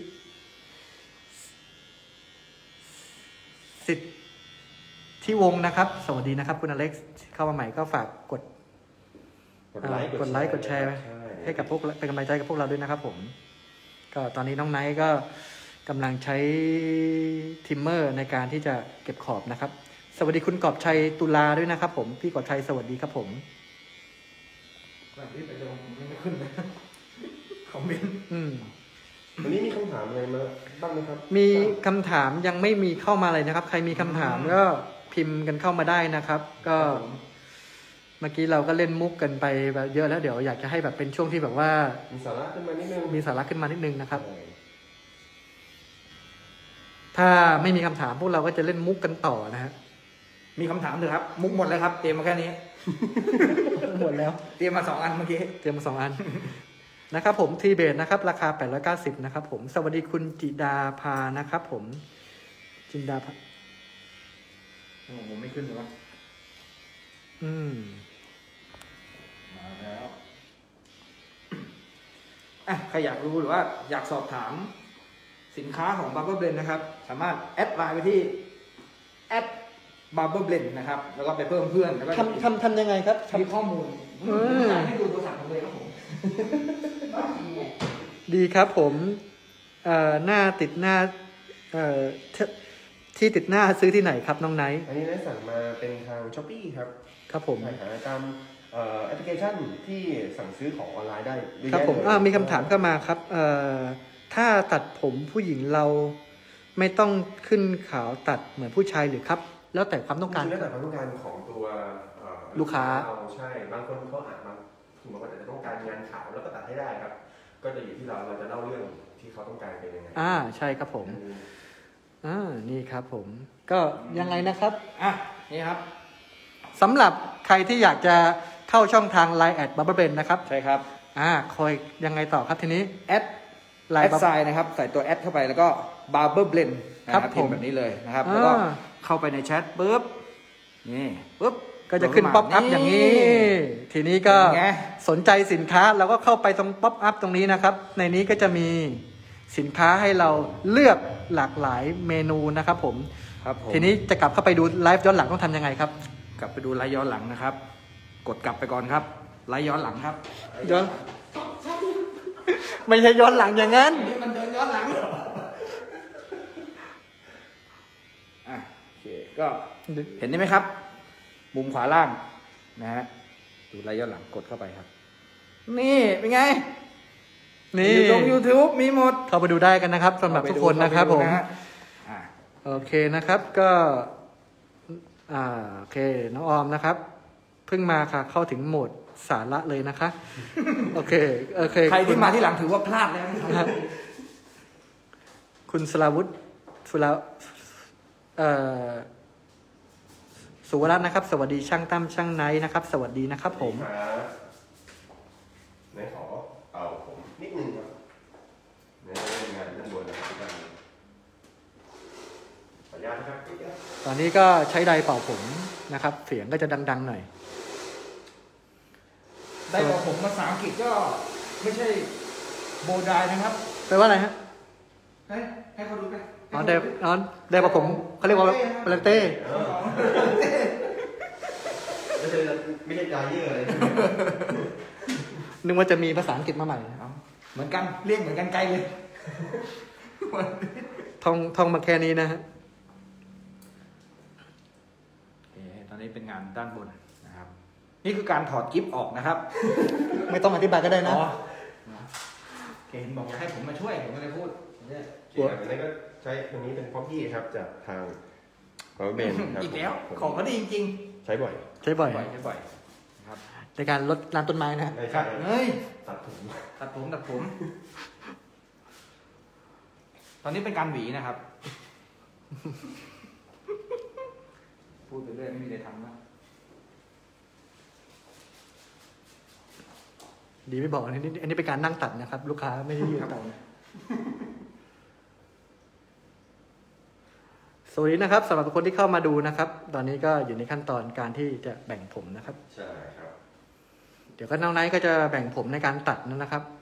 สิทธิวงศ์นะครับ สวัสดีนะครับ คุณอเล็กซ์เข้ามาใหม่ก็ฝากกดกดไลค์กดไลค์กดแชร์ใช่ให้กับพวกเป็นกำลังใจกับพวกเราด้วยนะครับผม ก็ตอนนี้น้องไนท์ก็กำลังใช้ทิมเมอร์ในการที่จะเก็บขอบนะครับ สวัสดีคุณกอบชัยตุลาด้วยนะครับผมพี่กอบชัยสวัสดีครับผมก่อนที่ไปลงผมยังไม่ขึ้นเลย คอมเมนต์อืมวันนี้มีคำถามอะไรมาบ้างไหมครับมีคำถามยังไม่มีเข้ามาเลยนะครับ ใครมีคำถามก็พิมพ์กันเข้ามาได้นะครับ ก็เมื่อกี้เราก็เล่นมุกกันไปแบบเยอะแล้วเดี๋ยวอยากจะให้แบบเป็นช่วงที่แบบว่ามีสาระขึ้นมานิดนึงมีสาระขึ้นมานิดนึงนะครับใช่ถ้าไม่มีคำถามพวกเราก็จะเล่นมุกกันต่อนะฮะมีคำถามเลยครับ มุกหมดแล้วครับ เตรียมมาแค่นี้หมดแล้วเตรียมมาสองอันเมื่อกี้เตรียมมาสองอัน นะครับผมทีเบตนะครับ ราคาแปดร้อยเก้าสิบนะครับผมสวัสดีคุณจิดาภานะครับผมจินดาภาโอ้โหผมไม่ขึ้นเลยวะอืมมาแล้วอ่ะใครอยากรู้หรือว่าอยากสอบถามสินค้าของ Bubble Blend นะครับสามารถแอดไลน์ไปที่แอดบาร์เบอร์เบลนนะครับ แล้วก็ไปเพิ่มเพื่อนแล้วก็ทำทำทำยังไงครับมีข้อมูลอืมอยากให้ดูโทรศัพท์ผมเลยครับผมดีครับผมเอ่อหน้าติดหน้าเอ่อที่ที่ติดหน้าซื้อที่ไหนครับน้องไนท์อันนี้ได้สั่งมาเป็นทาง Shopee ครับครับผมใช่หาตามเอ่อแอปพลิเคชันที่สั่งซื้อของออนไลน์ได้เยอะครับแยะผมเลยอ่ามีคำถามเข้ามาครับเอ่อถ้าตัดผมผู้หญิงเราไม่ต้องขึ้นขาวตัดเหมือนผู้ชายหรือครับ แล้วแต่ความต้องการจริงๆแล้วคแต่รับความต้องการของตัวเอ่อลูกค้าเราใช่บางคนเขาอาจบางถึงบางคนอาจจะต้องการงานขาวแล้วก็ตัดให้ได้ครับ ก็จะอยู่ที่เราเราจะเล่าเรื่องที่เขาต้องการเป็นยังไงอ่าใช่ครับผมอ่านี่ครับผมก็ยังไงนะครับอ่ะนี่ครับสำหรับใครที่อยากจะเข้าช่องทาง ไลน์ แอดบับเบิ้ลเบนนะครับใช่ครับอ่าคอยยังไงต่อครับทีนี้แอดไลแอน์ดไซน์นะครับ ใส่ตัวแอดเข้าไปแล้วก็บาร์เบอร์เบลนนะคครัรับบผมพิมพ์แบบนี้เลยนะครับอ่าแล้วก็เข้าไปในแชทปุ๊บนี่ปุ๊บก็จะขึ้นป๊อปอัพอย่างนี้ ทีนี้ก็เป็นไงสนใจสินค้าเราก็เข้าไปตรงป๊อปอัพตรงนี้นะครับ ในนี้ก็จะมีสินค้าให้เราเลือกหลากหลายเมนูนะครับผมครับผมทีนี้จะกลับเข้าไปดูไลฟ์ย้อนหลังต้องทำยังไงครับกลับไปดูไลฟ์ย้อนหลังนะครับ กดกลับไปก่อนครับไลฟ์ย้อนหลังครับย้อน ไม่ใช่ย้อนหลังอย่างนั้นนี่มันเดินย้อนหลังอ่ะโอเคก็เห็นได้ไหมครับ มุมขวาล่างนะฮะดูไลฟ์ย้อนหลังกดเข้าไปครับ นี่เป็นไงนี่อยู่ตรง YouTube มีหมดเข้าไปดูได้กันนะครับสำหรับทุกคนนะครับผมเข้าไปดูนะฮะอ่ะโอเคนะครับก็ อ่าโอเคน้องออมนะครับ เพิ่งมาค่ะเข้าถึงโหมดสาระเลยนะคะ โอเคโอเคใครที่ณมาที่หลังถือว่าพลาดแล้วนะนะครับคุณสลาวุฒิสุราเอ่อสุวรัตน์นะครับ สวัสดีช่างตั้มช่างไนท์นะครับ สวัสดีนะครับผมครับไหนขอเป่าผมนิดนึงครับในงานด้านบนนะครับทุกท่านขออนุญาตนะครับตอนนี้ก็ใช้ไดร์เป่าผมนะครับ เสียงก็จะดังๆหน่อยได้บอกผมภาษาอังกฤษก็ไม่ใช่โบดายนะครับแปลว่าอะไรฮะให้ให้เขาดูไปอ๋อไดร์อ๋อไดร์เป่าผมเขาเรียกว่าเปลเต้ไม่ใช่ไม่ใช่ดายเยอร์อะไรนึกว่าจะมีภาษาอังกฤษมาใหม่เอาเหมือนกันเรียกเหมือนกันไกลเลยท่องท่องมาแค่นี้นะฮะโอเคตอนนี้เป็นงานด้านบนนะครับ นี่คือการถอดกิฟต์ออกนะครับไม่ต้องอธิบายก็ได้นะอ๋อแกเห็นบอกอยากให้ผมมาช่วยผมก็เลยพูดเนี่ยโอเคครับอันนี้ก็ใช้ตัวนี้เป็นพ็อปปี้ครับจากทางพาวเวอร์เบนครับอีกแล้วของเขาดีจริงใช้บ่อยใช้บ่อยๆบ่อยใช้บ่อยนะครับในการลดน้ำต้นไม้นะฮะไม่ครัใช่บเฮ้ยตัดผมตัดผมตัดผม ตอนนี้เป็นการหวีนะครับ พูดไปเรื่อยไม่มีอะไรทำนะดีไม่บอกอันนี้อันนี้เป็นการนั่งตัดนะครับ ลูกค้าไม่ได้ยืนตัดสวัสดีนะครับสำหรับทุกคนที่เข้ามาดูนะครับ ตอนนี้ก็อยู่ในขั้นตอนการที่จะแบ่งผมนะครับใช่ครับเดี๋ยวก็น้องไนท์ก็จะแบ่งผมในการตัดนั่นนะครับ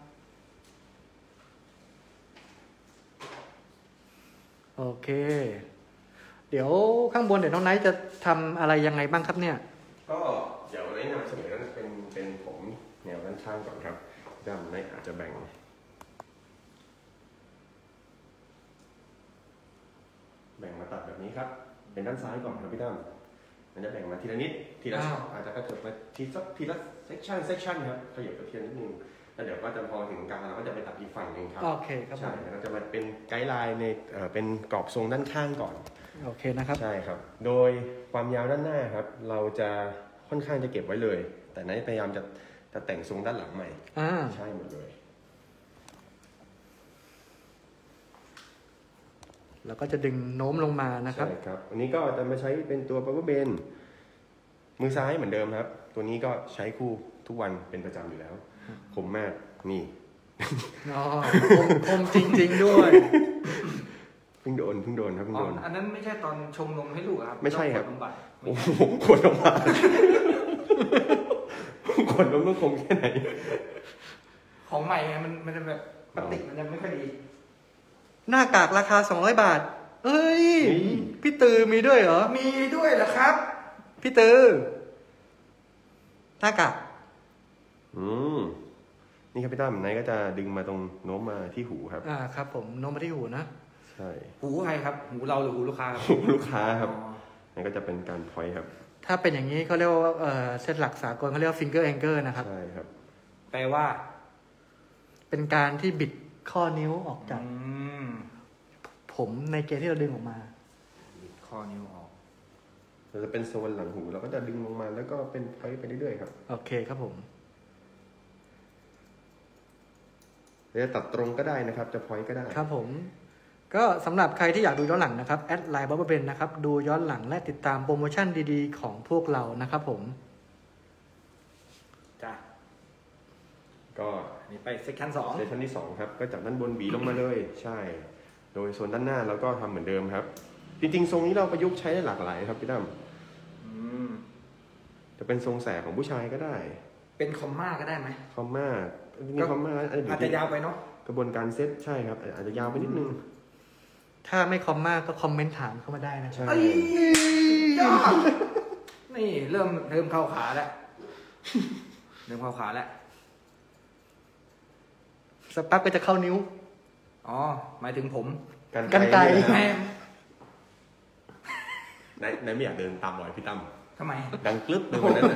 โอเค เดี๋ยวข้างบนเดี๋ยวน้องไนท์จะทำอะไรยังไงบ้างครับเนี่ยก็เดี๋ยวแนะนำเสนอเป็นเป็นผมแนวด้านข้างก่อนครับด้านในอาจจะแบ่ง แบ่งมาตัดแบบนี้ครับ เป็นด้านซ้ายก่อนครับพี่ตั้มมันจะแบ่งมาทีละนิดทีละช่องอาจจะกระเถิบมาทีสักทีละเซกชันเซกชันครับขยับไปทีละนิดนึงแล้วเดี๋ยวก็จะพอถึงกลางเราก็จะไปตัดอีกฝั่งหนึ่งครับโอเคครับผใช่มแล้วก็จะมาเป็นไกด์ไลน์ในเอ่อเป็นกรอบทรงด้านข้างก่อนโอเคนะครับใช่ครับ โดยความยาวด้านหน้าครับ เราจะค่อนข้างจะเก็บไว้เลย แต่นั้นพยายามจะจะแต่งทรงด้านหลังใหม่อ่าใช่หมดเลยแล้วก็จะดึงโน้มลงมานะครับใช่ครับวันนี้ก็จะมาใช้เป็นตัว power band มือซ้ายเหมือนเดิมครับ ตัวนี้ก็ใช้คู่ทุกวันเป็นประจำอยู่แล้วคมมากนี่อ๋อคมคมจริง ๆ ด้วยเพิ่งโดนเพิ่งโดนครับเพิ่งอ๋อโดนอันนั้นไม่ใช่ตอนชงนมให้ลูกครับไม่ใช่ครับต้องกดลงไปโอ้โหขวดออกมาขวดล้มต้องคมแค่ไหนของใหม่ไงมันมันจะแบบพลาสติกมันจะไม่ค่อยดีหน้ากากราคาสองร้อยบาท เอเฮ้ยพี่ตือมีด้วยเหรอมีด้วยเหรอครับพี่ตือหน้ากากอืมนี่ครับพี่ตั้มไหนก็จะดึงมาตรงโน้มมาที่หูครับอ่าครับ ผมโน้มมาที่หูนะใช่หูใครครับ หูเราหรือหูลูกค้าครับลูกค้าครับอ๋อนั่นก็จะเป็นการพอยครับถ้าเป็นอย่างนี้เขาเรียกว่าเอ่อเซตหลักสากลเขาเรียกว่า finger anchor นะครับใช่ครับแปลว่าเป็นการที่บิดข้อนิ้วออกจากอืมผมในเกณฑ์ที่เราดึงออกมาบิดข้อนิ้วออกเราจะเป็นโซนหลังหูเราก็จะดึงลงมาแล้วก็เป็นพอยไปเรื่อยๆครับโอเคครับผมเราจะตัดตรงก็ได้นะครับ จะพอยก็ได้ครับผม ก็สำหรับใครที่อยากดูย้อนหลังนะครับแอดไลน์บับเบิ้ลเบนนะครับดูย้อนหลังและติดตามโปรโมชั่นดีๆ ของพวกเรานะครับผมจ้ะก็อันนี้ไปเซกชันสองเซสชันที่สองครับก็จากด้านบนหวีลงมาเลย ใช่ โดยโซนด้านหน้าเราก็ทำเหมือนเดิมครับ จริงๆทรงนี้เราประยุกต์ใช้ได้หลากหลายครับพี่ตั้มอืมจะเป็นทรงแสกของผู้ชายก็ได้เป็นคอมมาก็ได้ไหมคอมมาจริงๆคอมมาอาจอาจจะยาวไปเนาะกระบวนการเซตใช่ครับ อาจจะยาวไปนิดนึงถ้าไม่คอมมากก็คอมเมนต์ถามเข้ามาได้นะคใช่รับเอ้ยยอดนี่เริ่มเริ่มเข้าขาแล้ว เริ่มเข้าขาแล้วสักแป๊บก็จะเข้านิ้วอ๋อ หมายถึงผมกรรไกรแม่ไหนไหนไม่อยากเดินตามรอยพี่ตั้มทำไมดังกลึบเลยวันนั้นน่ะ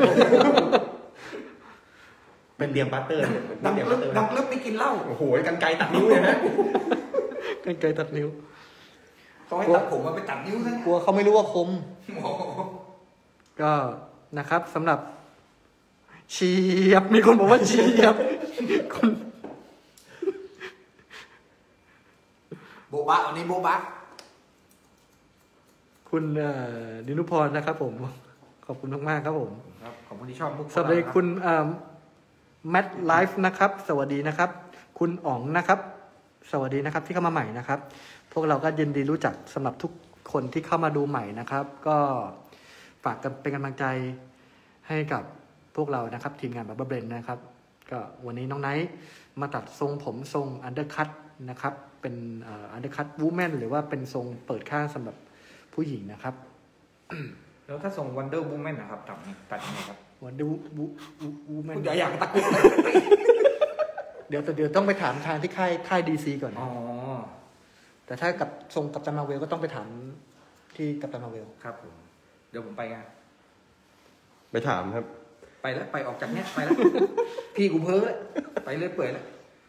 เป็นเดียมบัตเตอร์เนี่ยดังเดียมลึบัตบเตอร์ดังลึบไม่กินเหล้าโอ้โหกันไกลตัดนิ้วเลยนะกรรไกรตัดนิ้วเขาให้ตัดผมมาไปตัดนิ้วซะกลัวเขาไม่รู้ว่าคมโอ้โหก็นะครับสำหรับเชียบมีคนบอกว่าเชียบคนโบบะอันนี้โบบะคุณเอ่อดินุพรนะครับผม ขอบคุณมากๆครับผมครับขอบคุณที่ชอบมุกสวัสดีคุณแมทไลฟ์นะครับ สวัสดีนะครับ คุณอ๋องนะครับ สวัสดีนะครับที่เข้ามาใหม่นะครับ พวกเราก็ยินดีรู้จักสำหรับทุกคนที่เข้ามาดูใหม่นะครับ ก็ฝากกันเป็นกำลังใจให้กับพวกเรานะครับ ทีมงานบับเบิ้ลเบรนนะครับ ก็วันนี้น้องไนท์มาตัดทรงผมทรงอันเดอร์คัตนะครับ เป็นอันเดอร์คัตวูแมนหรือว่าเป็นทรงเปิดข้างสำหรับผู้หญิงนะครับแล้วถ้าส่งวันเดอร์วูแมนนะครับตัดไงตัดยังไงครับวันดูวูวูแมนคุณอย่าอยากตะกุกเดี๋ยวแต่เดี๋ยวต้องไปถามทางที่ค่ายค่ายดีซีก่อนอ๋นะอแต่ถ้ากับทรงกับตันมาเวลก็ต้องไปถามที่กับตันมาเวลครับผม เดี๋ยวผมไปงานไปถามครับไปแล้วไปออกจากเนี้ยไปแล้ว พี่กูเพ้อแล้วไปเรื่อยเปื่อยแล้ว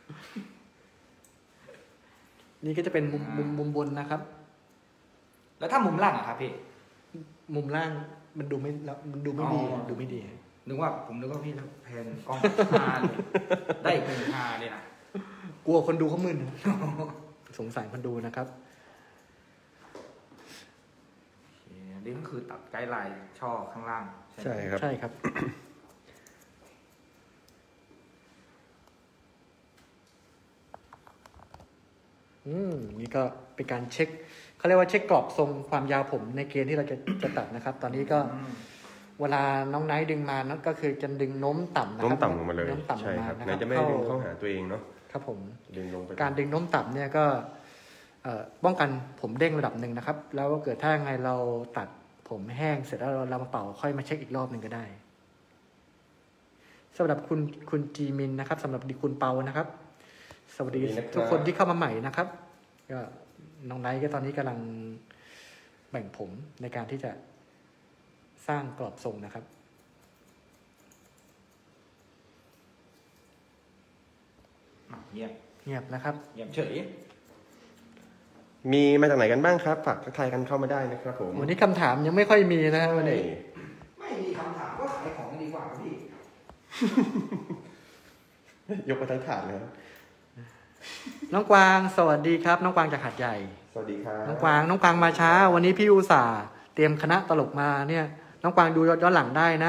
นี่ก็จะเป็นมุมมุมมุมบนนะครับแล้วถ้ามุมล่างอะครับพี่มุมล่างมันดูไม่แล้วมันดูไม่ดีอ๋อดูไม่ดีนึกว่าผมนึกว่าพี่แล้วแพนกล้องฮาเลยได้อีกหนึ่งฮาเลยนะกลัวคนดูเขามึน สงสารคนดูนะครับโอเคนี่ก็คือตัดไกด์ไลน์ช่อข้างล่างไหมใช่ครับใช่ครับ อืมนี่ก็เป็นการเช็คเขาเรียกว่าเช็คกรอบทรงความยาวผมในเกณฑ์ที่เราจะจะตัดนะครับ ตอนนี้ก็อืมเวลาน้องไนท์ดึงมานั่นก็คือจะดึงโน้มต่ำนะคโน้รัมบต่ำลงมาเลยโน้มต่ำลใช่งมาครับนะไหคน รับจะไม่ดึงเข้าหาตัวเองเนาะครับผมดึงลงไปการดึงโน้มต่ำเนี่ยก็เอ่อป้องกันผมเด้งระดับหนึ่งนะครับ แล้วเกิดถ้าไงเราตัดผมแห้งเสร็จแล้วเราเรามาเป่าค่อยมาเช็คอีกรอบหนึ่งก็ได้สำหรับคุณคุณจีมินนะครับสำหรับดีคุณเปานะครับ สวัสดีทุกคนที่เข้ามาใหม่นะครับ ก็น้องไนท์ก็ตอนนี้กำลังแบ่งผมในการที่จะสร้างกรอบทรงนะครับอ่ะเงียบเงียบนะครับเงียบเฉยมีมาจากไหนกันบ้างครับ ฝากทักทายกันเข้ามาได้นะครับผมวันนี้คำถามยังไม่ค่อยมีนะวันนี้ไม่มีคำถามก็ขายของดีกว่าครับพี่ยกไปทั้งถาดเลยครับน้องกวางสวัสดีครับ น้องกวางจากหาดใหญ่สวัสดีครับน้องกวางน้องกวางมาช้า วันนี้พี่อุตส่าห์เตรียมคณะตลกมาเนี่ย น้องกวางดูย้อนหลังได้นะ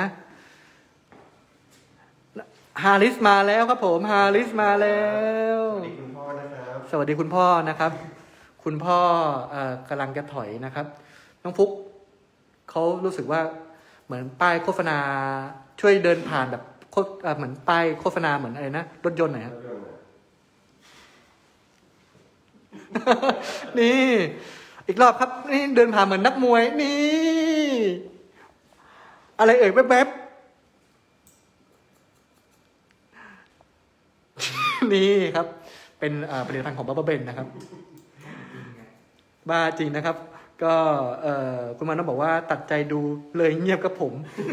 ฮาริสมาแล้วครับผมฮาริสมาแล้วสวัสดีคุณพ่อนะครับสวัสดีคุณพ่อนะครับ คุณพ่อเอ่อกำลังจะถอยนะครับ น้องฟุกเขารู้สึกว่าเหมือนป้ายโฆษณาช่วยเดินผ่านแบบโฆษเอ่อเหมือนป้ายโฆษณาเหมือนอะไรนะรถยนต์หน่อยครับ นี่อีกรอบครับนี่เดินผ่านเหมือนนักมวยนี่อะไรเอ่ยแป๊บๆ นี่ครับเป็นอ่าผลิตภัณฑ์ของบับเบิ้ลเบนนะครับบ้าจริงนะครับก็เอ่อคุณมาน้องบอกว่าตัดใจดูเลยเงียบกับผม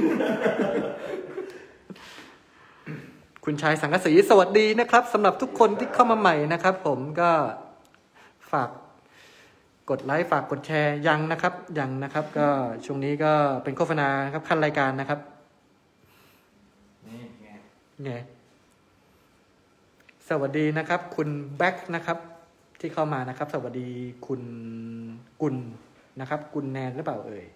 คุณชายสังกะสีสวัสดีนะครับสำหรับทุกคนที่เข้ามาใหม่นะครับ ผมก็ฝากกดไลค์ฝากกดแชร์ยังนะครับยังนะครับ ก็ช่วงนี้ก็เป็นโฆษณาครับขั้นรายการนะครับนี่ไงไงสวัสดีนะครับ คุณแบ็คนะครับ ที่เข้ามานะครับ สวัสดีคุณกุลนะครับ กุลแนนหรือเปล่าเอ่ย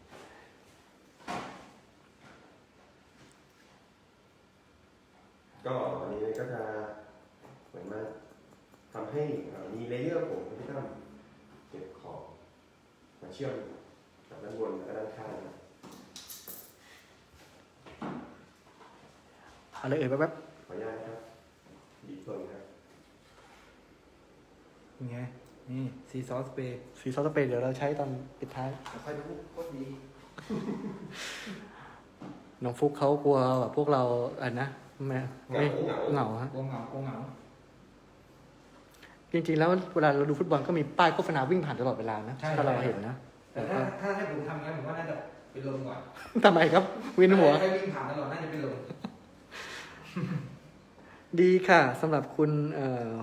ก็วันนี้ก็จะเหมือนมาทำให้มีเลเยอร์ผมที่ต้องเก็บของมาเชื่อมกับด้านบนและด้านข้างอะไรเอ่ยแป๊บขออนุญาตครับดีเพิ่มครับนี่ไงนี่ซีซอสสเปรย์ๆสีซอสสเปรย์เดี๋ยวเราใช้ตอนปิดท้ายค่อยดูโคตรดีน้องฟุกเขากลัวแบบพวกเราอันนะไม่ไม่เหงาฮะกลัวเหงากลัวเหงาจริงๆแล้วเวลาเราดูฟุตบอลก็มีป้ายโฆษณาวิ่งผ่านตลอดเวลานะใช่ถ้าเราเห็นนะแต่ถ้าถ้าให้ผมทำงั้นผมว่าน่าจะเป็นลมก่อนทำไมครับวินหัวให้วิ่งผ่านตลอดน่าจะเป็นลมดีค่ะสำหรับคุณเอ่อ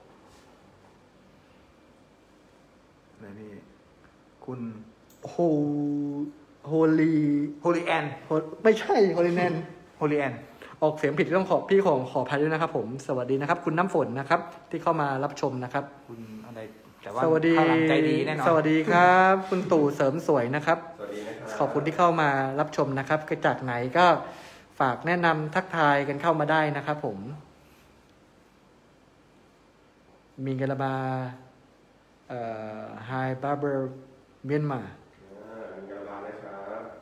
อะไรนี่คุณโฮโฮลีโฮลีแอนโฮไม่ใช่โฮลีแนนโฮลีแอนออกเสียงผิดต้องขอพี่ของขออภัยด้วยนะครับ ผมสวัสดีนะครับ คุณน้ำฝนนะครับ ที่เข้ามารับชมนะครับคุณอะไรแต่ว่าสวัสดีข้างหลังใจดีแน่นอนสวัสดีครับ คุณตู่เสริมสวยนะครับสวัสดีนะครับขอบคุณที่เข้ามารับชมนะครับก็จากไหนก็ฝากแนะนำทักทายกันเข้ามาได้นะครับผม มิงกะลาบาเอ่อไฮบาร์เบอร์เมียนมาอ่ามีกระบานะครับ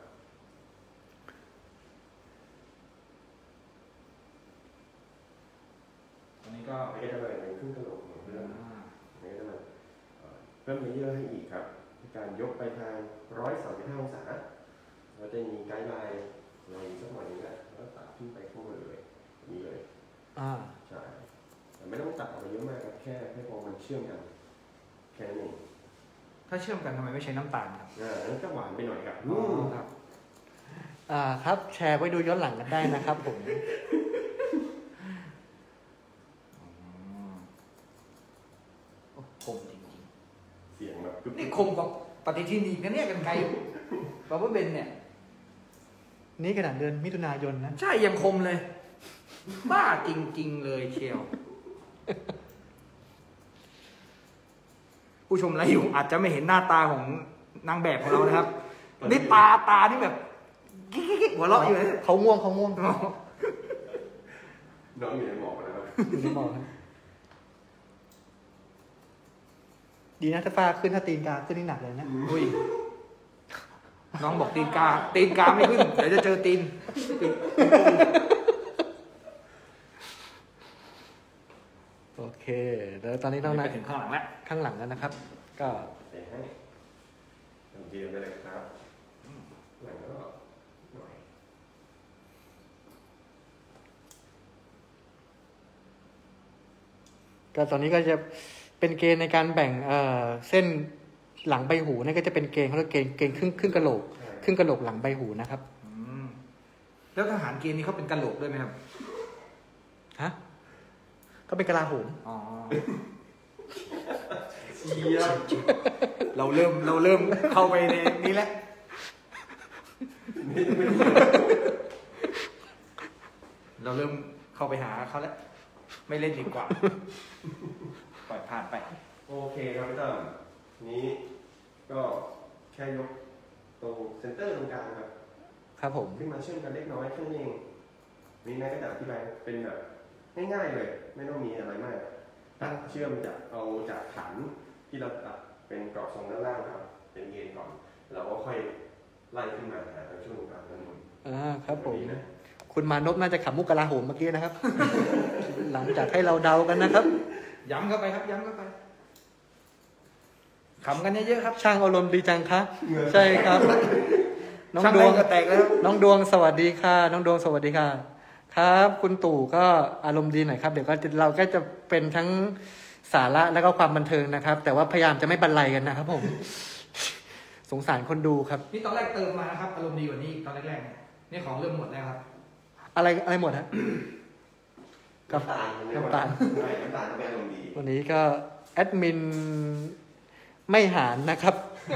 ตอนนี้ก็อันนี้ก็จะเป็นครึ่งกระโหลกของเรื่องอันนี้ก็จะมาเอ่อเพิ่มเลเยอร์ให้อีกครับในการยกไปทางหนึ่งร้อยสามสิบห้าองศาเราจะมีไกด์ไลน์อะไรสักหน่อยนึงแหละแล้วก็ตัดขึ้นไปข้างบนเลยนี่เลยอ่าใช่แต่ไม่ต้องตัดออกไปเยอะมากครับแค่แค่พอมันเชื่อมกันแค่นั้นเองถ้าเชื่อมกันทำไมไม่ใช้น้ำตาลครับอ่าแล้วก็หวานไปหน่อยครับอ๋อครับอ่าครับ แชร์ไว้ดูย้อนหลังกันได้นะครับผมโอ้คมจริงเสียงแบบกึ๊บๆนี่คมกว่าปฏิทินอีกนะเนี่ยกันไกลบับเบิ้ลเบนเนี่ยนี่ขนาดเดือนมิถุนายนนะใช่ยังคมเลย บ้าจริงๆเลยเชียว ผู้ชมไลฟ์อยู่อาจจะไม่เห็นหน้าตาของนางแบบของเรานะครับ นี่ตาตานี่แบบกิ๊กๆหัวเราะอยู่เลยเขาง่วงเขาง่วงน้องอยู่ในหมอกนะครับอยู่ในหมอกครับดีนะถ้าฟ้าขึ้นถ้าตีนกาขึ้นนี่หนักเลยนะอุ้ยน้องบอกตีนกา ตีนกาไม่ขึ้น เดี๋ยวจะเจอตีนตีนโอเคแล้วตอนนี้ต้องไปนะถึงข้างหลังแล้วข้างหลังแล้วนะครับ ก็เดี๋ยวให้เตรียมไปเลยครับหลังก็หน่อยก็ตอนนี้ก็จะเป็นเกณฑ์ในการแบ่งเอ่อเส้นหลังใบหูนี่ก็จะเป็นเกณฑ์เขาเรียกเกณฑ์เกณฑ์ครึ่งครึ่งกะโหลกครึ่งกะโหลกหลังใบหูนะครับอืมแล้วทหารเกณฑ์นี้เขาเป็นกะโหลกด้วยไหมครับฮะก็เป็นกะลาโหมอ๋อเชียบเราเริ่มเราเริ่มเข้าไปในนี้แล้ว เราเริ่มเข้าไปหาเขาแล้ว ไม่เล่นดีกว่า ปล่อยผ่านไปโอเคครับพี่ตั้มนี้ก็แค่ยกตรงเซนเตอร์ตรงกลางครับครับผมขึ้นมาเชื่อมกันเล็กน้อยแค่นั้นเองนี่นายก็จะอธิบายเป็นแบบง่ายๆเลย ไม่ต้องมีอะไรมากตัดเชื่อมจากเอาจากฐานที่เราตัดเป็นกรอบทรงด้านล่างครับ เป็นเกณฑ์ก่อนเราก็ค่อยไล่ขึ้นมาหาทางช่วงกลางด้านบนอ่าครับผมดีนะคุณมานพน่าจะขำมุกกะลาโหมเมื่อกี้นะครับ หลังจากให้เราเดากันนะครับย้ำเข้าไปครับ ย้ำเข้าไปขำกันเยอะๆครับช่างอารมณ์ดีจังคะใช่ครับ น้องช่างดแรวงงก็แตกแล้วน้องดวงสวัสดีค่ะ น้องดวงสวัสดีค่ะ ครับ คุณตู่ก็อารมณ์ดีหน่อยครับ เดี๋ยวก็จะเราก็จะเป็นทั้งสาระแล้วก็ความบันเทิงนะครับ แต่ว่าพยายามจะไม่บรรลัยกันนะครับผม สงสารคนดูครับนี่ตอนแรกเติมมานะครับอารมณ์ดีกว่านี้ตอนแรกๆเนี่ยนี่ของเริ่มหมดแล้วครับอะไรอะไรหมดฮะ กับน้ำตาลน้ำตาลใช่น้ำตาลก็เป็นอารมณ์ดีวันนี้ก็แอดมินไม่หารนะครับ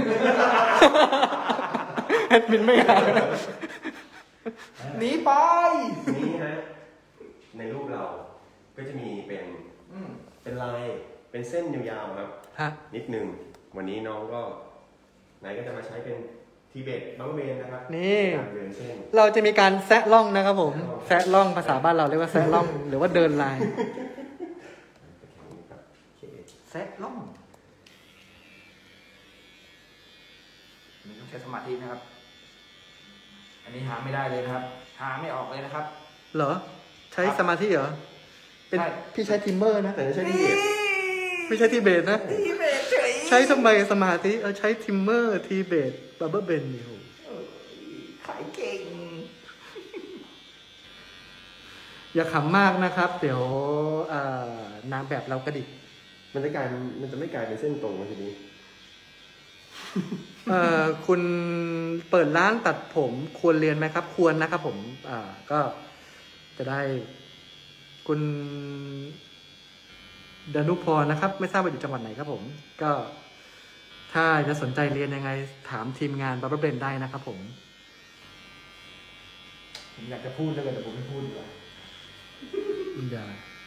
แอดมินไม่หารหนีไปนี้ฮะในรูปเราก็จะมีเป็นอืมเป็นลายเป็นเส้นยาวๆครับฮะนิดนึงวันนี้น้องก็ไหนก็จะมาใช้เป็นทีเบตบังเบนนะครับนี่การเดินเส้นเราจะมีการแซะล่องนะครับผม แซะล่องภาษาบ้านเราเรียกว่าแซะล่อง หรือว่าเดินลายแซะล่องนี่ต้องใช้สมาธินะครับ อันนี้หาไม่ได้เลยนะครับ หาไม่ออกเลยนะครับเหรอ ใช้สมาธิเหรอ เป็นใช่พี่ใช้ทิมเมอร์นะแต่ไม่ใช่ทีเบตไม่ใช่ทีเบตนะทีเบตเฉยใช้ทำไมสมาธิเออใช้ทิมเมอร์ทีเบตบับเบิลเบนอยู่ขายเก่งอย่าขำมากนะครับ เดี๋ยวเอ่อนางแบบเรากระดิกมันจะกลายมันจะไม่กลายเป็นเส้นตรงมาทีนี้เอ่อคุณเปิดร้านตัดผมควรเรียนไหมครับ ควรนะครับผม อ่าก็จะได้ คุณดนุพรนะครับ ไม่ทราบว่าอยู่จังหวัดไหนครับผม ก็ถ้าจะสนใจเรียนยังไงถามทีมงานบับเบิลเบนได้นะครับผมผมอยากจะพูดเลยแต่ผมไม่พูดดีกว่าอย่า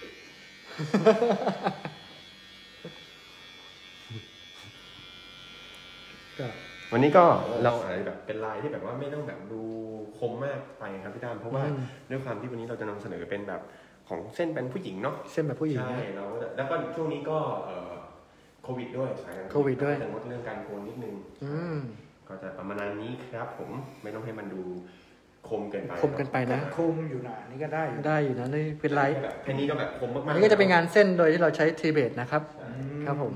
ก็วันนี้ก็เราอาจจะแบบเป็นลายที่แบบว่าไม่ต้องแบบดูคมมากไปครับพี่ตั้มเพราะว่าอืมด้วยความที่วันนี้เราจะนำเสนอเป็นแบบของเส้นเป็นผู้หญิงเนาะเส้นแบบผู้หญิงใช่นะเราก็จะแล้วก็ช่วงนี้ก็เอ่อโควิดด้วยสถานการณ์โควิดด้วยเราก็จะงดเรื่องการโกนนิดนึงอืมก็จะประมาณนี้ครับผมไม่ต้องให้มันดูคมเกินไปคมเกินไปนะคุมอยู่หนานี่ก็ได้อยู่ได้อยู่นะนี่เป็นลายแบบแค่นี้ก็แบบคมมากๆอันนี้ก็จะเป็นงานเส้นโดยที่เราใช้ทีเบตนะครับ ครับผม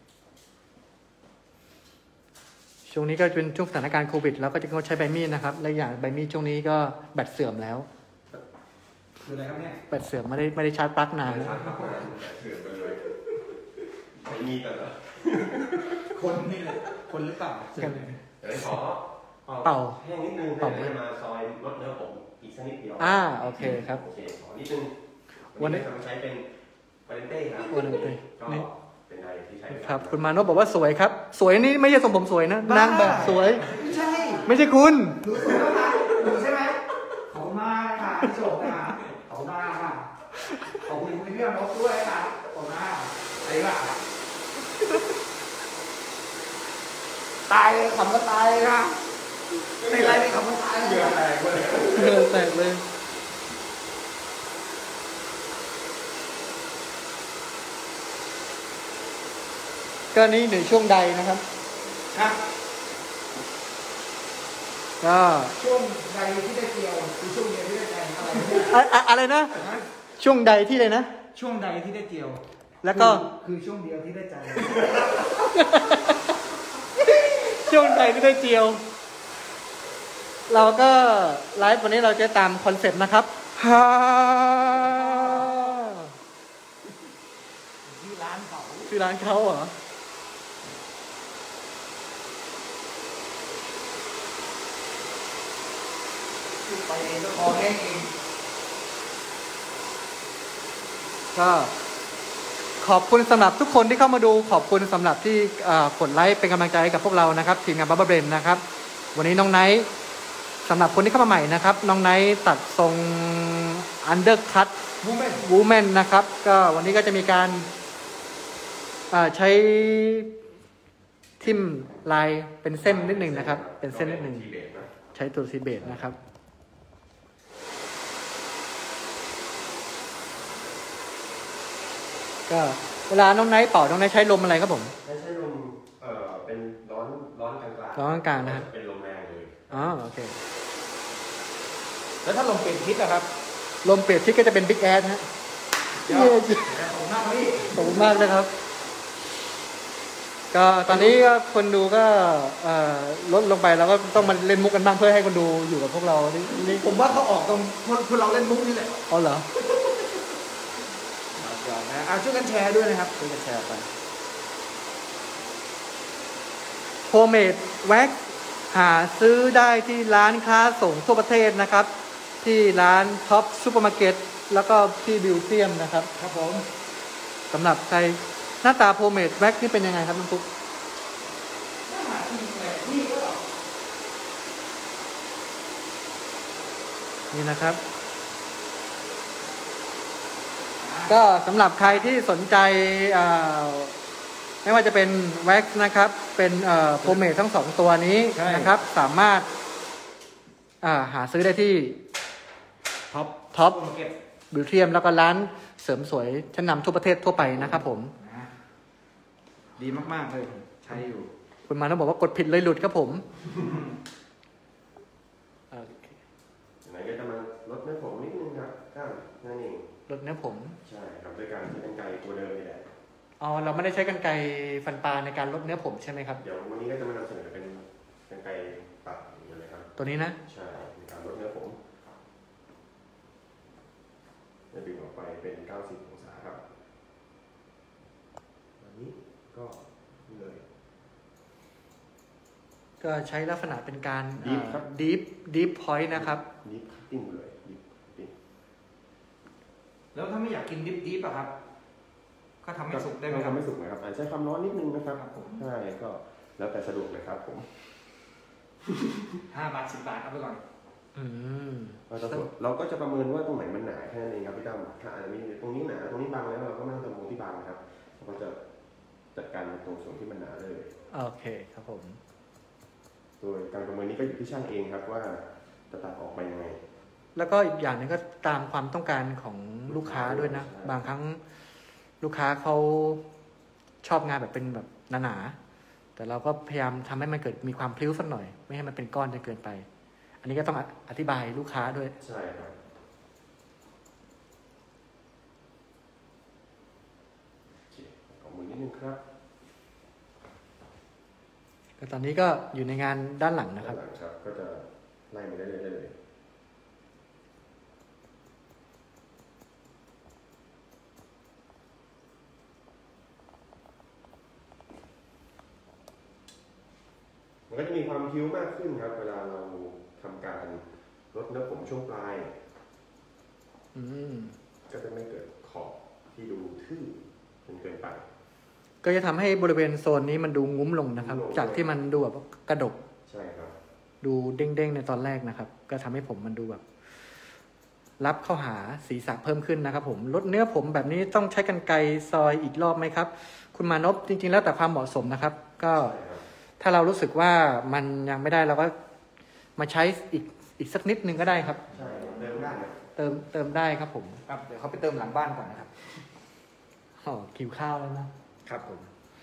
ช่วงนี้ก็เป็นช่วงสถานการณ์โควิด แล้วก็จะเขาใช้ใบมีดนะครับ และอย่างใบมีดช่วงนี้ก็แบตเสื่อมแล้วคืออะไรครับเนี่ยแบตเสื่อมไม่ได้ไม่ได้ชาร์จปลั๊กนานไม่ชัดครับผมเถื่อนไปเลยไม่มีแต่ละคนนี่แหละคนหรือเปล่าเดี๋ยวขอเป่าแห้งนิดนึงเป่าเดี๋ยวจะมาซอยลดเนื้อผมอีกสักนิดเดียวอ่าโอเคครับโอเคขอนิดนึงวัวัน นนี้นี้จะใช้เป็นวาเลนเต้ครับวาเลนเต้ก็นี่เป็นไดที่ใช้ครับ คุณมานพบอกว่าสวยครับ สวยนี่ไม่ใช่ทรงผมสวยนะนางแบบสวยไม่ใช่ไม่ใช่คุณดูสวยแล้วนะดูใช่ไหมขอบคุณมากค่ะพี่โฉมนะคะขอบคุณมากค่ะขอบคุณคุณเพื่อนนกด้วยค่ะขอบคุณมากอะไรล่ะตายเลยขำก็ตายเลยนะในไลน์มีคำว่าตายเหงื่อแตกเลยเออแตกเลย ก็นี่หนึ่งช่วงใดนะครับครับก็ช่วงใดที่ได้เกี่ยวคือช่วงเดียวที่ได้ใจอะไรเนี่ยอะอะอะไรนะ ช่วงใดที่เลยนะช่วงใดที่ได้เกี่ยวแล้วก็คือช่วงเดียวที่ได้ใจช่วงใดที่ได้เจียว เราก็ไลฟ์วันนี้เราจะตามคอนเซ็ปต์นะครับฮ่าที่ร้านเขาคือร้านเขาเหรอไปเองก็คอแห้งเองก็ขอบคุณสำหรับทุกคนที่เข้ามาดูขอบคุณสำหรับที่เอ่อกดไลค์เป็นกำลังใจให้กับพวกเรานะครับทีมงานบับเบิ้ลเบนนะครับ วันนี้น้องไนท์สำหรับคนที่เข้ามาใหม่นะครับ น้องไนท์ตัดทรงอันเดอร์คัตมูเมนต์วูแมนนะครับ ก็วันนี้ก็จะมีการเอ่อใช้ทิมลายเป็นเส้นนิดหนึ่งนะครับ เป็นเส้นนิดหนึ่งทีเบตนะใช้ตัวซีเบตนะครับ ก็เวลาน้องไนท์เป่าน้องไนท์ใช้ลมอะไรครับผมใช้ใช้ลมเอ่อเป็นร้อนร้อนกลางๆร้อนกลางๆนะครับเป็นลมแรงเลยอ๋อโอเคแล้วถ้าลงเปลี่ยนทิศนะครับลมเปลี่ยนทิศก็จะเป็นบิ๊กแอดฮะเดี๋ยวเย้ขอบคุณมากครับพี่ขอบคุณมากเลยครับก็ตอนนี้ก็คนดูก็เอ่อลดลงไปแล้วก็ต้องมาเล่นมุกกันบ้างเพื่อให้คนดูอยู่กับพวกเรานี่นี่ผมว่าเขาออกตรงพวกเราเล่นมุกนี่แหละอ๋อเหรอยอดนะอ่ะช่วยกันแชร์ด้วยนะครับช่วยกันแชร์ไปโฮมเมดแว็กหาซื้อได้ที่ร้านค้าส่งทั่วประเทศนะครับ ที่ร้านท็อปซูเปอร์มาร์เก็ตแล้วก็ที่บิวเทียมนะครับครับผมสำหรับใครหน้าตาโฮมเมดแว็กนี่เป็นยังไงครับน้องปุ๊กนี่นะครับ ก็สำหรับใครที่สนใจอ่าไม่ว่าจะเป็นแว็กนะครับ เป็นโฮมเมดทั้งสองตัวนี้นะครับ สามารถอ่าหาซื้อได้ที่ท็อปท็อปมาเก็ตบิวเทียมแล้วก็ร้านเสริมสวยชั้นนำทั่วประเทศทั่วไปนะครับผมนะดีมากๆเลยใช้อยู่คุณมาต้องบอกว่ากดผิดเลยหลุดครับผมโอเคไหนก็จะมาลดเนื้อผมนิดนึงครับก้ามนั่นเองลดเนื้อผมใช่ครับด้วยการใช้กรรไกรตัวเดิมนี่แหละอ๋อเราไม่ได้ใช้กรรไกรฟันปลาในการลดเนื้อผมใช่ไหมครับเดี๋ยววันนี้ก็จะมานำเสนอเป็นกรรไกรตัดอย่างเงี้ยเลยครับตัวนี้นะใช่ในการลดเนื้อผมจะดึงออกไปเป็นเก้าสิบองศาครับอันนี้ก็นี่เลยก็ใช้ลักษณะเป็นการ Deep ครับดีฟดีฟพอยต์นะครับดิฟติ้งเลยดิฟติ้งแล้วถ้าไม่อยากกินดิบดิบอะครับ ก็ทำให้สุกได้ไหมครับทำให้สุกนะครับอาจจะใช้ความร้อนนิดนึงนะครับครับผมใช่ก็แล้วแต่สะดวกเลยครับผมห้าบาทสิบบาทเอาไปก่อนอืมเราจะเราก็จะประเมินว่าตรงไหนมันหนาแค่นั้นเองครับพี่ตั้มถ้าอาจจะมีตรงนี้หนาตรงนี้บางแล้วเราก็ไม่ต้องเติมตรงที่บางนะครับเราก็จะจัดการตรงส่วนที่มันหนาเลยโอเคครับผมโดยการประเมินนี้ก็อยู่ที่ช่างเองครับว่าจะตัดออกมายังไงแล้วก็อีกอย่างหนึงก็ตามความต้องการของลูกค้าด้วยนะใช่บางครั้งลูกค้าเขาชอบงานแบบเป็นแบบหนาๆแต่เราก็พยายามทำให้มันเกิดมีความพลิ้วสักหน่อย ไม่ให้มันเป็นก้อนจนเกินไป อันนี้ก็ต้องอธิบายลูกค้าด้วยใช่ครับโอเคขอมือนิดนึงครับก็ตอนนี้ก็อยู่ในงานด้านหลังนะครับด้านหลังครับก็จะไล่มาได้เลยได้เลยมันก็จะมีความคิ้วมากขึ้นครับ เวลาเราทำการลดเนื้อผมช่วงปลายอืมก็จะไม่เกิดขอบที่ดูทื่อจนเกินไปก็จะทำให้บริเวณโซนนี้มันดูงุ้มลงนะครับงุ้มลงจากที่มันดูแบบกระดกใช่ครับดูเด้งๆในตอนแรกนะครับ ก็ทำให้ผมมันดูแบบ รับเข้าหาศีรษะเพิ่มขึ้นนะครับผมลดเนื้อผมแบบนี้ต้องใช้กรรไกรซอยอีกรอบไหมครับ คุณมานพจริงๆแล้วแต่ความเหมาะสมนะครับ ก็ใช่ครับถ้าเรารู้สึกว่ามันยังไม่ได้เราก็มาใช้อีกอีกสักนิดนึงก็ได้ครับใช่เดิมได้ครับเติมเติมได้ครับผมครับเดี๋ยวเขาไปเติมหลังบ้านก่อนนะครับอ๋อคิวข้าวแล้วนะครับผม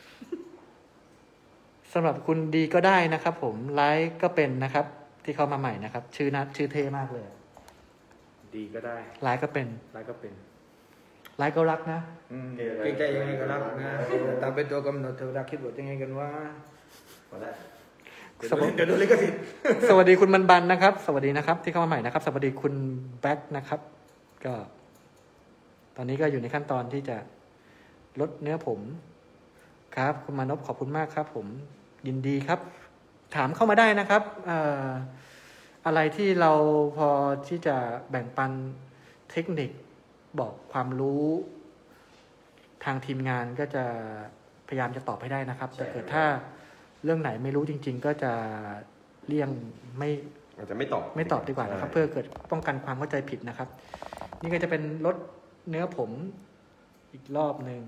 สำหรับคุณดีก็ได้นะครับ ผมไลฟ์ก็เป็นนะครับ ที่เข้ามาใหม่นะครับ ชื่อนัดชื่อเท่มากเลยดีก็ได้ไลฟ์ก็เป็นร้ายก็เป็นไลฟ์ก็รักนะอืมเกรงใจยังไงก็รักนะตามเป็นตัวกำหนดเทวดาคิดบทยังไงกันว่าพอแล้วสวัสดีเดี๋ยวโดนลิขสิทธิ์สวัสดีคุณบันบันนะครับ สวัสดีนะครับ ที่เข้ามาใหม่นะครับ สวัสดีคุณแบ็คนะครับ ก็ ตอนนี้ก็อยู่ในขั้นตอนที่จะลดเนื้อผมครับ คุณมานพขอบคุณมากครับ ผมยินดีครับ ถามเข้ามาได้นะครับเอ่ออะไรที่เราพอที่จะแบ่งปันเทคนิคบอกความรู้ทางทีมงานก็จะพยายามจะตอบให้ได้นะครับ แต่เกิดถ้าเรื่องไหนไม่รู้จริง ๆ ก็จะเลี่ยงไม่อาจจะไม่ตอบไม่ตอบดีกว่านะครับ เพื่อเกิดป้องกันความเข้าใจผิดนะครับ นี่ก็จะเป็นลดเนื้อผมอีกรอบหนึ่ง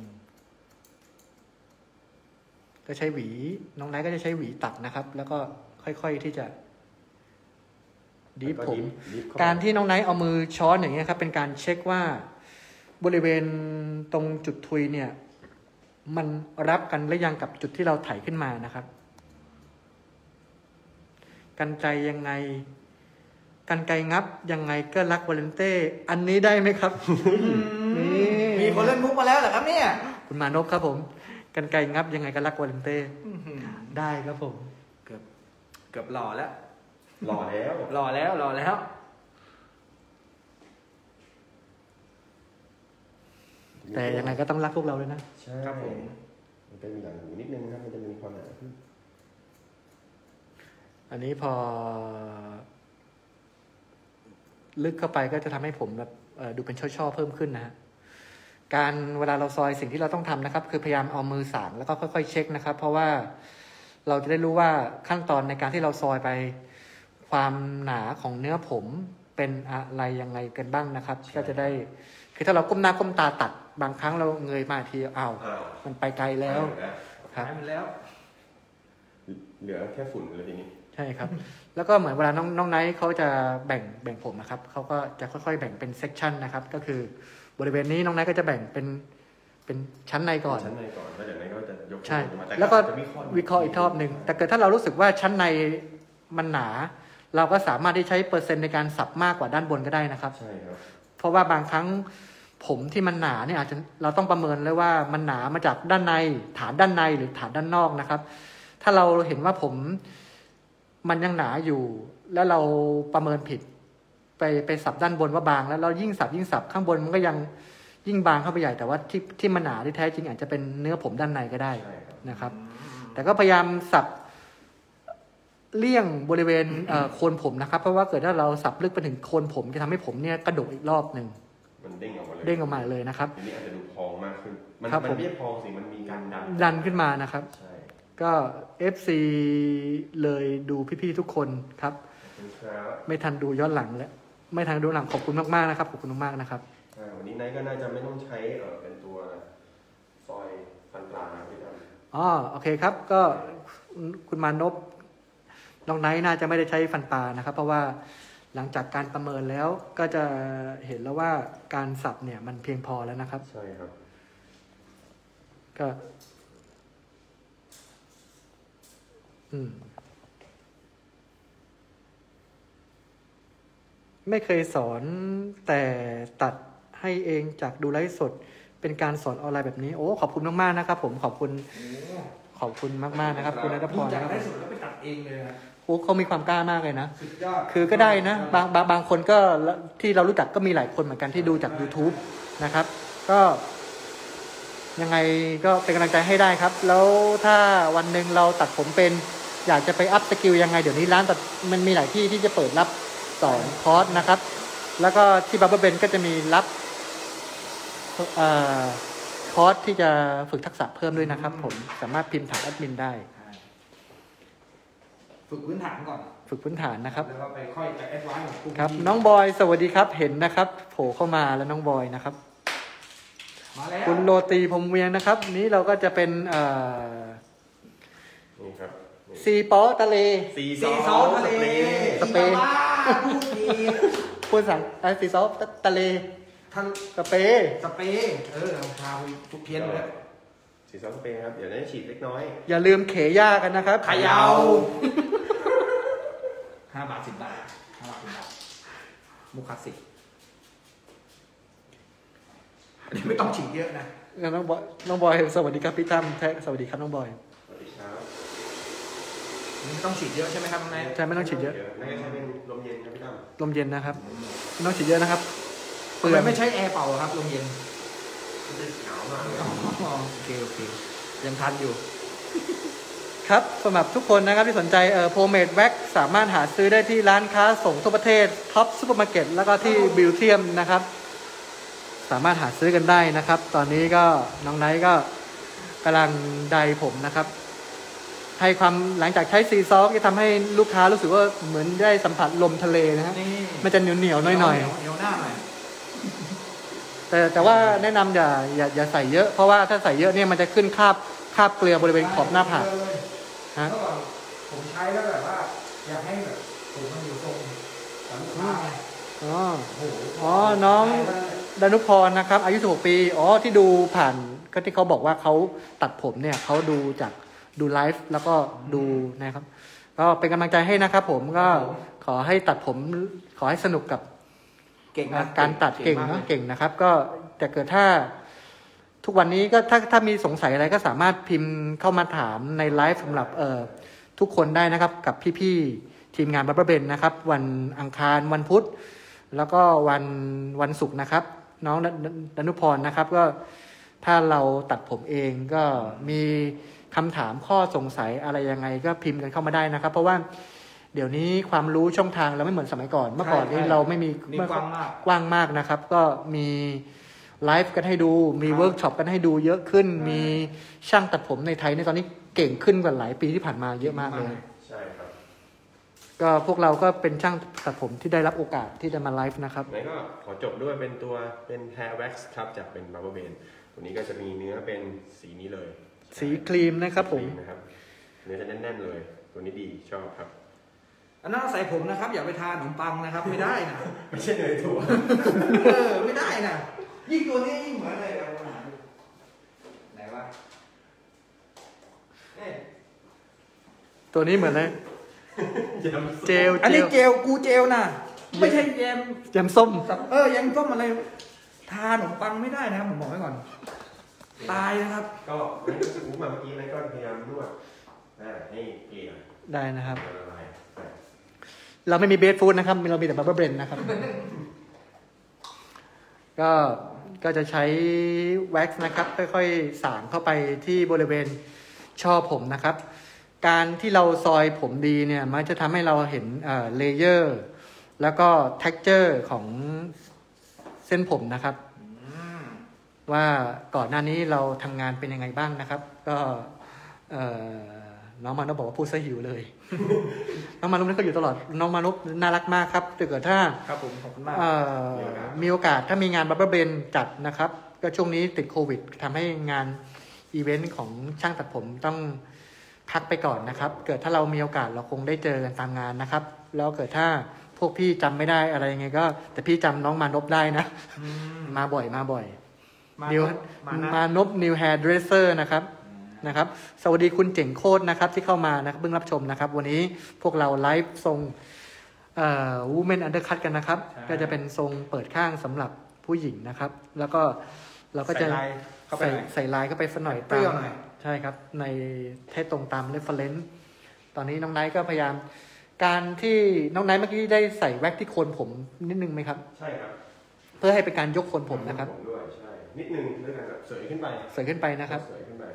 ก็ใช้หวีน้องไนท์ก็จะใช้หวีตัดนะครับ แล้วก็ค่อยๆที่จะดีฟผม การที่น้องไนท์เอามือช้อนอย่างเงี้ยครับ เป็นการเช็คว่าบริเวณตรงจุดทุยเนี่ย มันรับกันหรือยังกับจุดที่เราไถขึ้นมานะครับกรรไกรยังไงกรรไกรงับยังไงก็รักวาเลนเต้อันนี้ได้ไหมครับ นี่มีคนเล่นมุกมาแล้วเหรอครับเนี่ยคุณมานพครับผมกันไกลงับยังไงก็รักวาเลนเต้ได้ครับผมเกือบเกือบหล่อแล้วหล่อแล้วหล่อแล้วหล่อแล้วแต่ยังไงก็ต้องรักพวกเราด้วยนะใช่ครับผมมันก็มีหลังหูนิดนึงครับมันจะมีความหนาขึ้นอันนี้พอ ลึกเข้าไปก็จะทำให้ผมแบบเอ่อดูเป็นช่อๆเพิ่มขึ้นนะฮะการเวลาเราซอยสิ่งที่เราต้องทำนะครับ คือพยายามเอามือสางแล้วก็ค่อยๆเช็คนะครับ เพราะว่าเราจะได้รู้ว่าขั้นตอนในการที่เราซอยไป ความหนาของเนื้อผมเป็นอะไรยังไงกันบ้างนะครับ ก็จะได้คือถ้าเราก้มหน้าก้มตาตัดบางครั้งเราเงยมาทีอ้าวอ้าวมันไปไกลแล้ว ครับหายหมดแล้วเหลือแค่ฝุ่นเลยทีนี้ใช่ครับ แล้วก็เหมือนเวลาน้องน้องไนท์เขาจะแบ่งแบ่งผมนะครับเขาก็จะค่อยๆแบ่งเป็นเซกชันนะครับ ก็คือบริเวณนี้น้องไนท์ก็จะแบ่งเป็นเป็นชั้นในก่อนชั้นในก่อนแล้วเดี๋ยวในก็จะยกใช่ขึ้นมาต่แล้วก็จะมีข้อวิเคราะห์อีกรอบหนึ่งแต่เกิดถ้าเรารู้สึกว่าชั้นในมันหนา เราก็สามารถที่ใช้เปอร์เซ็นต์ในการสับมากกว่าด้านบนก็ได้นะครับใช่ครับเพราะว่าบางครั้งผมที่มันหนาเนี่ยอาจจะเราต้องประเมินเลยว่ามันหนามาจากด้านในฐานด้านในหรือฐานด้านนอกนะครับ ถ้าเราเห็นว่าผมมันยังหนาอยู่ แล้วเราประเมินผิด ไปไปสับด้านบนว่าบางแล้วเรายิ่งสับยิ่งสับข้างบนมันก็ยังยิ่งบางเข้าไปใหญ่แต่ว่าที่ที่มันหนาที่แท้จริงอาจจะเป็นเนื้อผมด้านในก็ได้ใช่ครับนะครับ แต่ก็พยายามสับเลี่ยงบริเวณเอ่อโคนผมนะครับ เพราะว่าเกิดถ้าเราสับลึกไปถึงโคนผมจะทำให้ผมเนี่ยกระดกอีกรอบหนึ่งมันเด้งออกมาเลยเด้งออกมาเลยนะครับทีนี้อาจจะดูพองมากขึ้น มันครับมันผมไม่ใช่พองสิมันมีการดันดันขึ้นมานะครับใช่ก็ เอฟ ซี เลยดูพี่ๆทุกคนครับขอบคุณครับไม่ทันดูย้อนหลังแล้วไม่ทันดูหลังขอบคุณมากๆนะครับขอบคุณมากๆนะครับอ่าวันนี้ไนท์ก็น่าจะไม่ต้องใช้เออเป็นตัวซอยฟันปลานะพี่ดำอ๋อโอเคครับ ก็คุณมานพน้องไนท์น่าจะไม่ได้ใช้ฟันปลานะครับ เพราะว่าหลังจากการประเมินแล้วก็จะเห็นแล้วว่าการสับเนี่ยมันเพียงพอแล้วนะครับใช่ครับก็ อืม ไม่เคยสอนแต่ตัดให้เองจากดูไลฟ์สด เป็นการสอนออนไลน์แบบนี้ โอ้ขอบคุณมากๆนะครับ ผมขอบคุณ ขอบคุณมากๆนะครับ คุณนัทพดูรจากนะครับได้สุดแล้วไปตัดเองเลยนะโอ้เขามีความกล้ามากเลยนะสุดยอดคือก็ได้นะบางบางบางคนก็ที่เรารู้จักก็มีหลายคนเหมือนกันที่ดูจาก YouTube นะครับ ก็ยังไงก็เป็นกำลังใจให้ได้ครับ แล้วถ้าวันหนึ่งเราตัดผมเป็นอยากจะไปอัพสกิลยังไงเดี๋ยวนี้ร้านตัดมันมีหลายที่ที่จะเปิดรับสอนคอร์สนะครับ แล้วก็ที่บับเบิ้ลเบนก็จะมีรับเอ่อคอร์สที่จะฝึกทักษะเพิ่มด้วยนะครับ ผมสามารถพิมพ์ถามแอดมินได้ฝึกพื้นฐานก่อนฝึกพื้นฐานนะครับแล้วก็ไปค่อยไปแอดวานซ์ของกลุ่มครับที่น้องบอยสวัสดีครับเห็นนะครับโผล่เข้ามาแล้วน้องบอยนะครับมาแล้วคุณโรตีพรหมเวียงนะครับ นี้เราก็จะเป็นเอ่อนี่ครับนี่ซีป๊อทะเลซีซีซซออสสทะเลสเปรย์สเปรย์พูดดีพูดสั่งไอ้ซีซอสทะเลทันสเปรย์สเปรย์เออเอาพาไปทุกเพี้ยนเลยซีซอสสเปรย์ครับ เดี๋ยวได้ฉีดเล็กน้อยอย่าลืมเขย่ากันนะครับเขยาว ห้าบาทสิบบาทห้าบาทสิบบาทมุกคลาสสิกอันนี้ไม่ต้องฉีดเยอะนะงั้นน้องบอยน้องบอยสวัสดีครับพี่ตั้มแท็กสวัสดีครับน้องบอยสวัสดีครับอันนี้ไม่ต้องฉีดเยอะใช่ไหมครับน้องนายใช่ไม่ต้องฉีดเยอะน่าจะใช้เป็นลมเย็นครับพี่ตั้มลมเย็นนะครับไม่ต้องฉีดเยอะนะครับเปลืทำอไมงไม่ใช้แอร์เป่าอะครับลมเย็นมันจะหนาวมากเลยอ๋อโอเคโอเคยังทันอยู่ครับสำหรับทุกคนนะครับที่สนใจเอ่อโพเมดแว็กสามารถหาซื้อได้ที่ร้านค้าส่งทั่วประเทศท็อปซูเปอร์มาร์เก็ตแล้วก็ที่บิวเทียมนะครับ สามารถหาซื้อกันได้นะครับ ตอนนี้ก็น้องไนท์ก็กำลังไดผมนะครับ ให้ความหลังจากใช้ซีซอฟจะทำให้ลูกค้ารู้สึกว่าเหมือนได้สัมผัสลมทะเลนะฮะนี่มันจะเหนียวเหนียวๆหน่อยเหนียวเหนียวหน้าหน่อยๆแต่แต่ว่าแนะนำอย่าอย่าอย่าใส่เยอะเพราะว่าถ้าใส่เยอะเนี่ยมันจะขึ้นคราบคราบเกลือบริเวณขอบหน้าผาก ฮะเมื่อก่อนผมใช้แล้วแบบว่า อยากให้แบบผมมันอยู่ตรงกับลูกค้าไงอ๋อโอ้โหอ๋อน้อง ดานุพรนะครับ อายุสิบหกปีอ๋อที่ดูผ่านก็ที่เขาบอกว่าเขาตัดผมเนี่ยเขาดูจากดูไลฟ์แล้วก็ดูนะครับ ก็เป็นกำลังใจให้นะครับ ผมก็ขอให้ตัดผมขอให้สนุกกับเก่งนะการตัดเก่งมากเนาะลยเก่งนะครับ ก็แต่เกิดถ้าทุกวันนี้ก็ถ้าถ้ามีสงสัยอะไรก็สามารถพิมพ์เข้ามาถามในไลฟ์สำหรับเอ่อทุกคนได้นะครับกับพี่ๆทีมงานบับเบิ้ลเบนนะครับวันอังคารวันพุธแล้วก็วันวันศุกร์นะครับน้องดนุพรนะครับก็ถ้าเราตัดผมเองก็มีคำถามข้อสงสัยอะไรยังไงก็พิมพ์กันเข้ามาได้นะครับเพราะว่าเดี๋ยวนี้ความรู้ช่องทางเราไม่เหมือนสมัยก่อนเมื่อก่อนนี้เราไม่มีนี่กว้างมากกว้างมากนะครับก็มีไลฟ์กันให้ดูมีเวิร์กช็อปกันให้ดูเยอะขึ้นมีช่างตัดผมในไทยในตอนนี้เก่งขึ้นกว่าหลายปีที่ผ่านมาเยอะมากเลยใช่ครับก็พวกเราก็เป็นช่างตัดผมที่ได้รับโอกาสที่จะมาไลฟ์นะครับงั้นก็ขอจบด้วยเป็นตัวเป็น hair wax ครับจากเป็น Barber Brain ตัวนี้ก็จะมีเนื้อเป็นสีนี้เลยสีครีมนะครับผมสีครีนะครับเนื้อจะแน่นๆเลย ตัวนี้ดีชอบครับอันนั้นใส่ผมนะครับอย่าไปทานขนมปังนะครับไม่ได้นะไม่ใช่เนยถั่วเออไม่ได้นะยิ่งตัวนี้ยิ่งเหมือนเลยเอามาหาดูไหนวะเอ๊ะตัวนี้เหมือนเลยเจลอันเจนี้ลเจลกูเจลนะไม่ใช่แยมยำส้มเออยังต้มอะไรทานขนมปังไม่ได้นะครับผมบอกไว้ก่อนตายนะครับก็ไม่รู้สึกมาเมื่อกี้นะก็พยายามนวดอ่าให้เกลี่ยได้นะครับละลายเราไม่มีเบสฟู้ดนะครับเรามีแต่บับเบิ้ลเบรนนะครับ ก็ก็จะใช้แว็กซ์นะครับค่อยๆสางเข้าไปที่บริเวณช่อผมนะครับ การที่เราซอยผมดีเนี่ยมันจะทำให้เราเห็นเอ่อเลเยอร์แล้วก็ texture ของเส้นผมนะครับ ว่าก่อนหน้านี้เราทำงานเป็นยังไงบ้างนะครับ ก็เอ่อน้องมานพบอกว่าพูดซะหิวเลย น้องมานพนั่นก็อยู่ตลอดน้องมานพน่ารักมากครับถ้าเกิดถ้าครับผมขอบคุณมากเอ่อมีโอกาสถ้ามีงานบับเบิ้ลเบนจัดนะครับ ก็ช่วงนี้ติดโควิดทำให้งานอีเวนต์ของช่างตัดผมต้องพักไปก่อนนะครับ เกิดถ้าเรามีโอกาสเราคงได้เจอกันตามงานนะครับ แล้วเกิดถ้าพวกพี่จำไม่ได้อะไรยังไงก็ แต่พี่จำน้องมานพได้นะ มาบ่อยมาบ่อยมานิวมานะมานพนิวแฮร์เดรสเซอร์นะครับนะครับ สวัสดีคุณเจ๋งโคตรนะครับที่เข้ามานะครับเพิ่งรับชมนะครับ วันนี้พวกเราไลฟ์ทรงเอ่อวูแมนอันเดอร์คัตกันนะครับ ก็จะเป็นทรงเปิดข้างสำหรับผู้หญิงนะครับ แล้วก็เราก็จะใส่ลายเข้าไปใส่หน่อยใส่ลายเข้าไปสักหน่อยเปรี้ยวหน่อยใช่ครับ ในให้ตรงตามเรฟเฟรนซ์ตอนนี้น้องไนท์ก็พยายาม การที่น้องไนท์เมื่อกี้ได้ใส่แว็กที่โคนผมนิดนึงไหมครับใช่ครับเพื่อให้เป็นการยกโคนผมนะครับผมด้วยใช่นิดนึงด้วยกันแบบเสยขึ้นไปใส่ขึ้นไปนะครับเสยขึ้นไป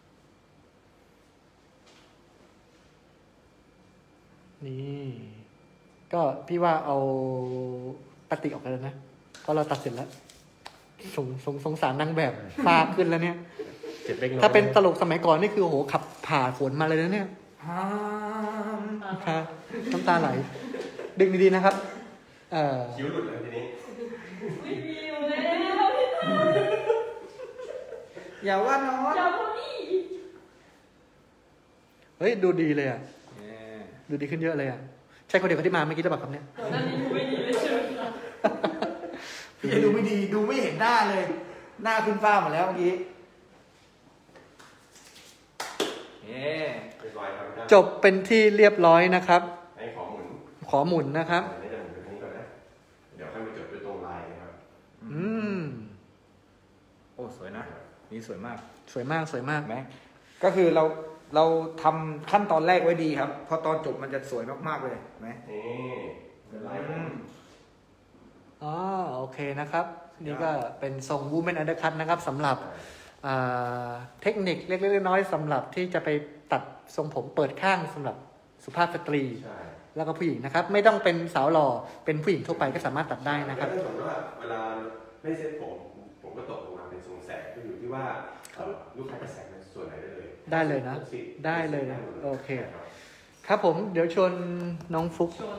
นี่ก็พี่ว่าเอาปฏิกออกกันแล้วนะเพราะเราตัดเสร็จแล้วสงสงสงสารนางแบบฟาขึ้นแล้วเนี่ยเจ็บเล็กน้อยถ้าเป็นตลกสมัยก่อนนี่คือโอ้โหขับผ่าขนมาเลยนะเนี่ยฮ่าครับน้ำตาไหล ดึงดีๆนะครับ เอ่อคิ้วหลุดแล้วทีนี้ไม่มีอยู่แล้วพี่ตาอย่าว่าน้องอย่าพูดดิเฮ้ยดูดีเลยอ่ะเย้ดูดีขึ้นเยอะเลยอ่ะใช่คนเดียวกับที่มาเมื่อกี้หรือเปล่าครับเนี่ยก่อนหน้านี้ดูไม่ดีเลยใช่ไหมคะพี่ดูไม่ดีดูไม่เห็นหน้าเลย หน้าขึ้นฟ้าหมดแล้วเมื่อกี้เย้เรียบร้อยครับจบเป็นที่เรียบร้อยนะครับให้ขอหมุนขอหมุนนะครับไม่ได้หมุนไปทางนี้ก่อนนะเดี๋ยวค่อยมาจบด้วยตรงลายนะครับอืมโอ้สวยนะนี่สวยมากสวยมากสวยมากไหมก็คือเราเราทำขั้นตอนแรกไว้ดีครับพอตอนจบมันจะสวยมากๆเลยเห็นไหมนี่เป็นลายผมอ๋อโอเคนะครับ นี่ก็เป็นทรง Women Undercut นะครับสำหรับอ่าเทคนิคเล็กๆน้อยๆสำหรับที่จะไปตัดทรงผมเปิดข้างสำหรับสุภาพสตรีใช่แล้วก็ผู้หญิงนะครับ ไม่ต้องเป็นสาวหล่อเป็นผู้หญิงทั่วไปก็สามารถตัดได้นะครับแล้วถ้าสมมติว่าเวลาไม่เซ็ตผม ผมก็ตกลงมาเป็นทรงแสกก็อยู่ที่ว่าเอ่อลูกค้าจะแสกในส่วนไหนได้เลยได้เลยนะสิบได้เลยนะสิบโอเคครับครับผมเดี๋ยวชวนน้องฟุกชน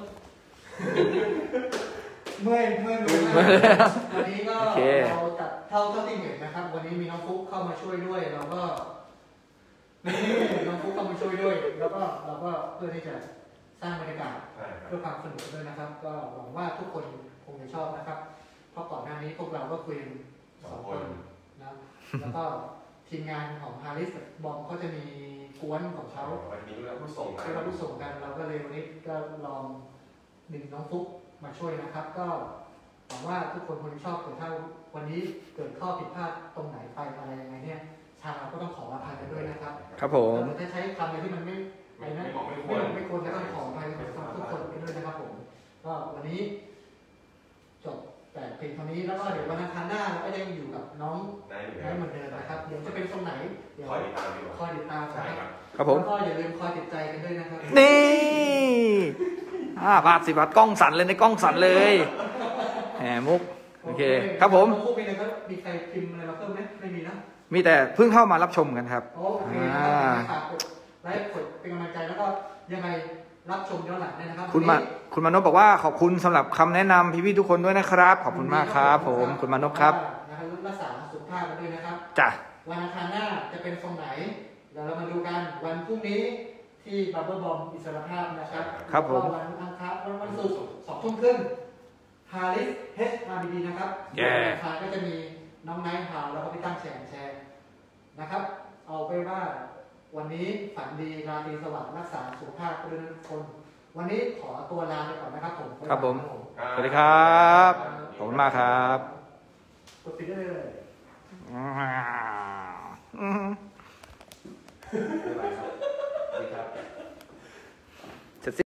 เมื่อยเมื่อยมือเมื่อยวันนี้ก็โอเคเราตัดเท่าเท่าที่เห็นนะครับ วันนี้มีน้องฟุกเข้ามาช่วยด้วยเราก็นี่น้องฟุกเข้ามาช่วยด้วย แล้วก็เราก็เพื่อที่จะสร้างบรรยากาศใช่ครับเพื่อความสนุกด้วยนะครับ ก็หวังว่าทุกคนคงจะชอบนะครับ เพราะก่อนหน้านี้พวกเราก็คุยกันสองคนนะแล้วก็ทีมงานของฮาริสกับบอมเขาจะมีกวนของเขาวันนี้เราผู้ส่งมาที่เราผู้ส่งกันเราก็เลยวันนี้ก็ลองดึงน้องฟุกมาช่วยนะครับ ก็หวังว่าทุกคนคงชอบแต่ถ้าวันนี้เกิดข้อผิดพลาดตรงไหนไปอะไรยังไงเนี่ยทางเราก็ต้องขออภัยกันด้วยนะครับครับผมเราจะใช้คำอะไรที่มันไม่ไม่ไม่ไม่ไม่ควรก็ต้องขออภัยกับทุกคนกันด้วยนะครับผมก็วันนี้จบแต่เพียงเท่านี้แล้วก็เดี๋ยววันอังคารหน้าเราก็ยังอยู่กับน้องได้อยู่ได้เหมือนเดิมนะครับเดี๋ยวจะเป็นตรงไหนเดี๋ยวคอยติดตามดีกว่าคอยติดตามใช่นะครับครับครับผมแล้วก็อย่าลืมคอยติดใจกันด้วยนะครับนี่ห้าบาทสิบบาทกล้องสั่นเลยในกล้องสั่นเลยแหมมุกโอเคครับผมพวกมีอะไรครับมีใครพิมพ์อะไรมาเพิ่มไหมไม่มีนะมีแต่เพิ่งเข้ามารับชมกันครับโอเคนะครับฝากกดไลค์กดเป็นกำลังใจแล้วก็ยังไงรับชมย้อนหลังได้นะครับคุณมาคุณมานพบอกว่าขอบคุณสำหรับคำแนะนำพี่ๆทุกคนด้วยนะครับ ขอบคุณมากครับ ผมคุณมานพครับนะครับรักษาสุขภาพกันด้วยนะครับจ้ะวันอังคารหน้าจะเป็นทรงไหนเดี๋ยวเรามาดูกันวันพรุ่งนี้ที่บับเบิ้ลบอมอิสรภาพนะครับครับผมแล้วก็วันอังคารวันวันศุกร์สองทุ่มครึ่งฮาริสเฮชอาร์บีดีนะครับแย่วันอังคารก็จะมีน้องไนท์พาวแล้วก็พี่ตั้งแชร์แชร์นะครับ เอาไปว่าวันนี้ฝันดีราตรีสวัสดิ์รักษาสุขภาพทุกคน วันนี้ขอตัวลาไปก่อนนะครับผมครับผม สวัสดีครับขอบคุณมากครับกดปิดได้เลยอืมบ๊ายบายครับ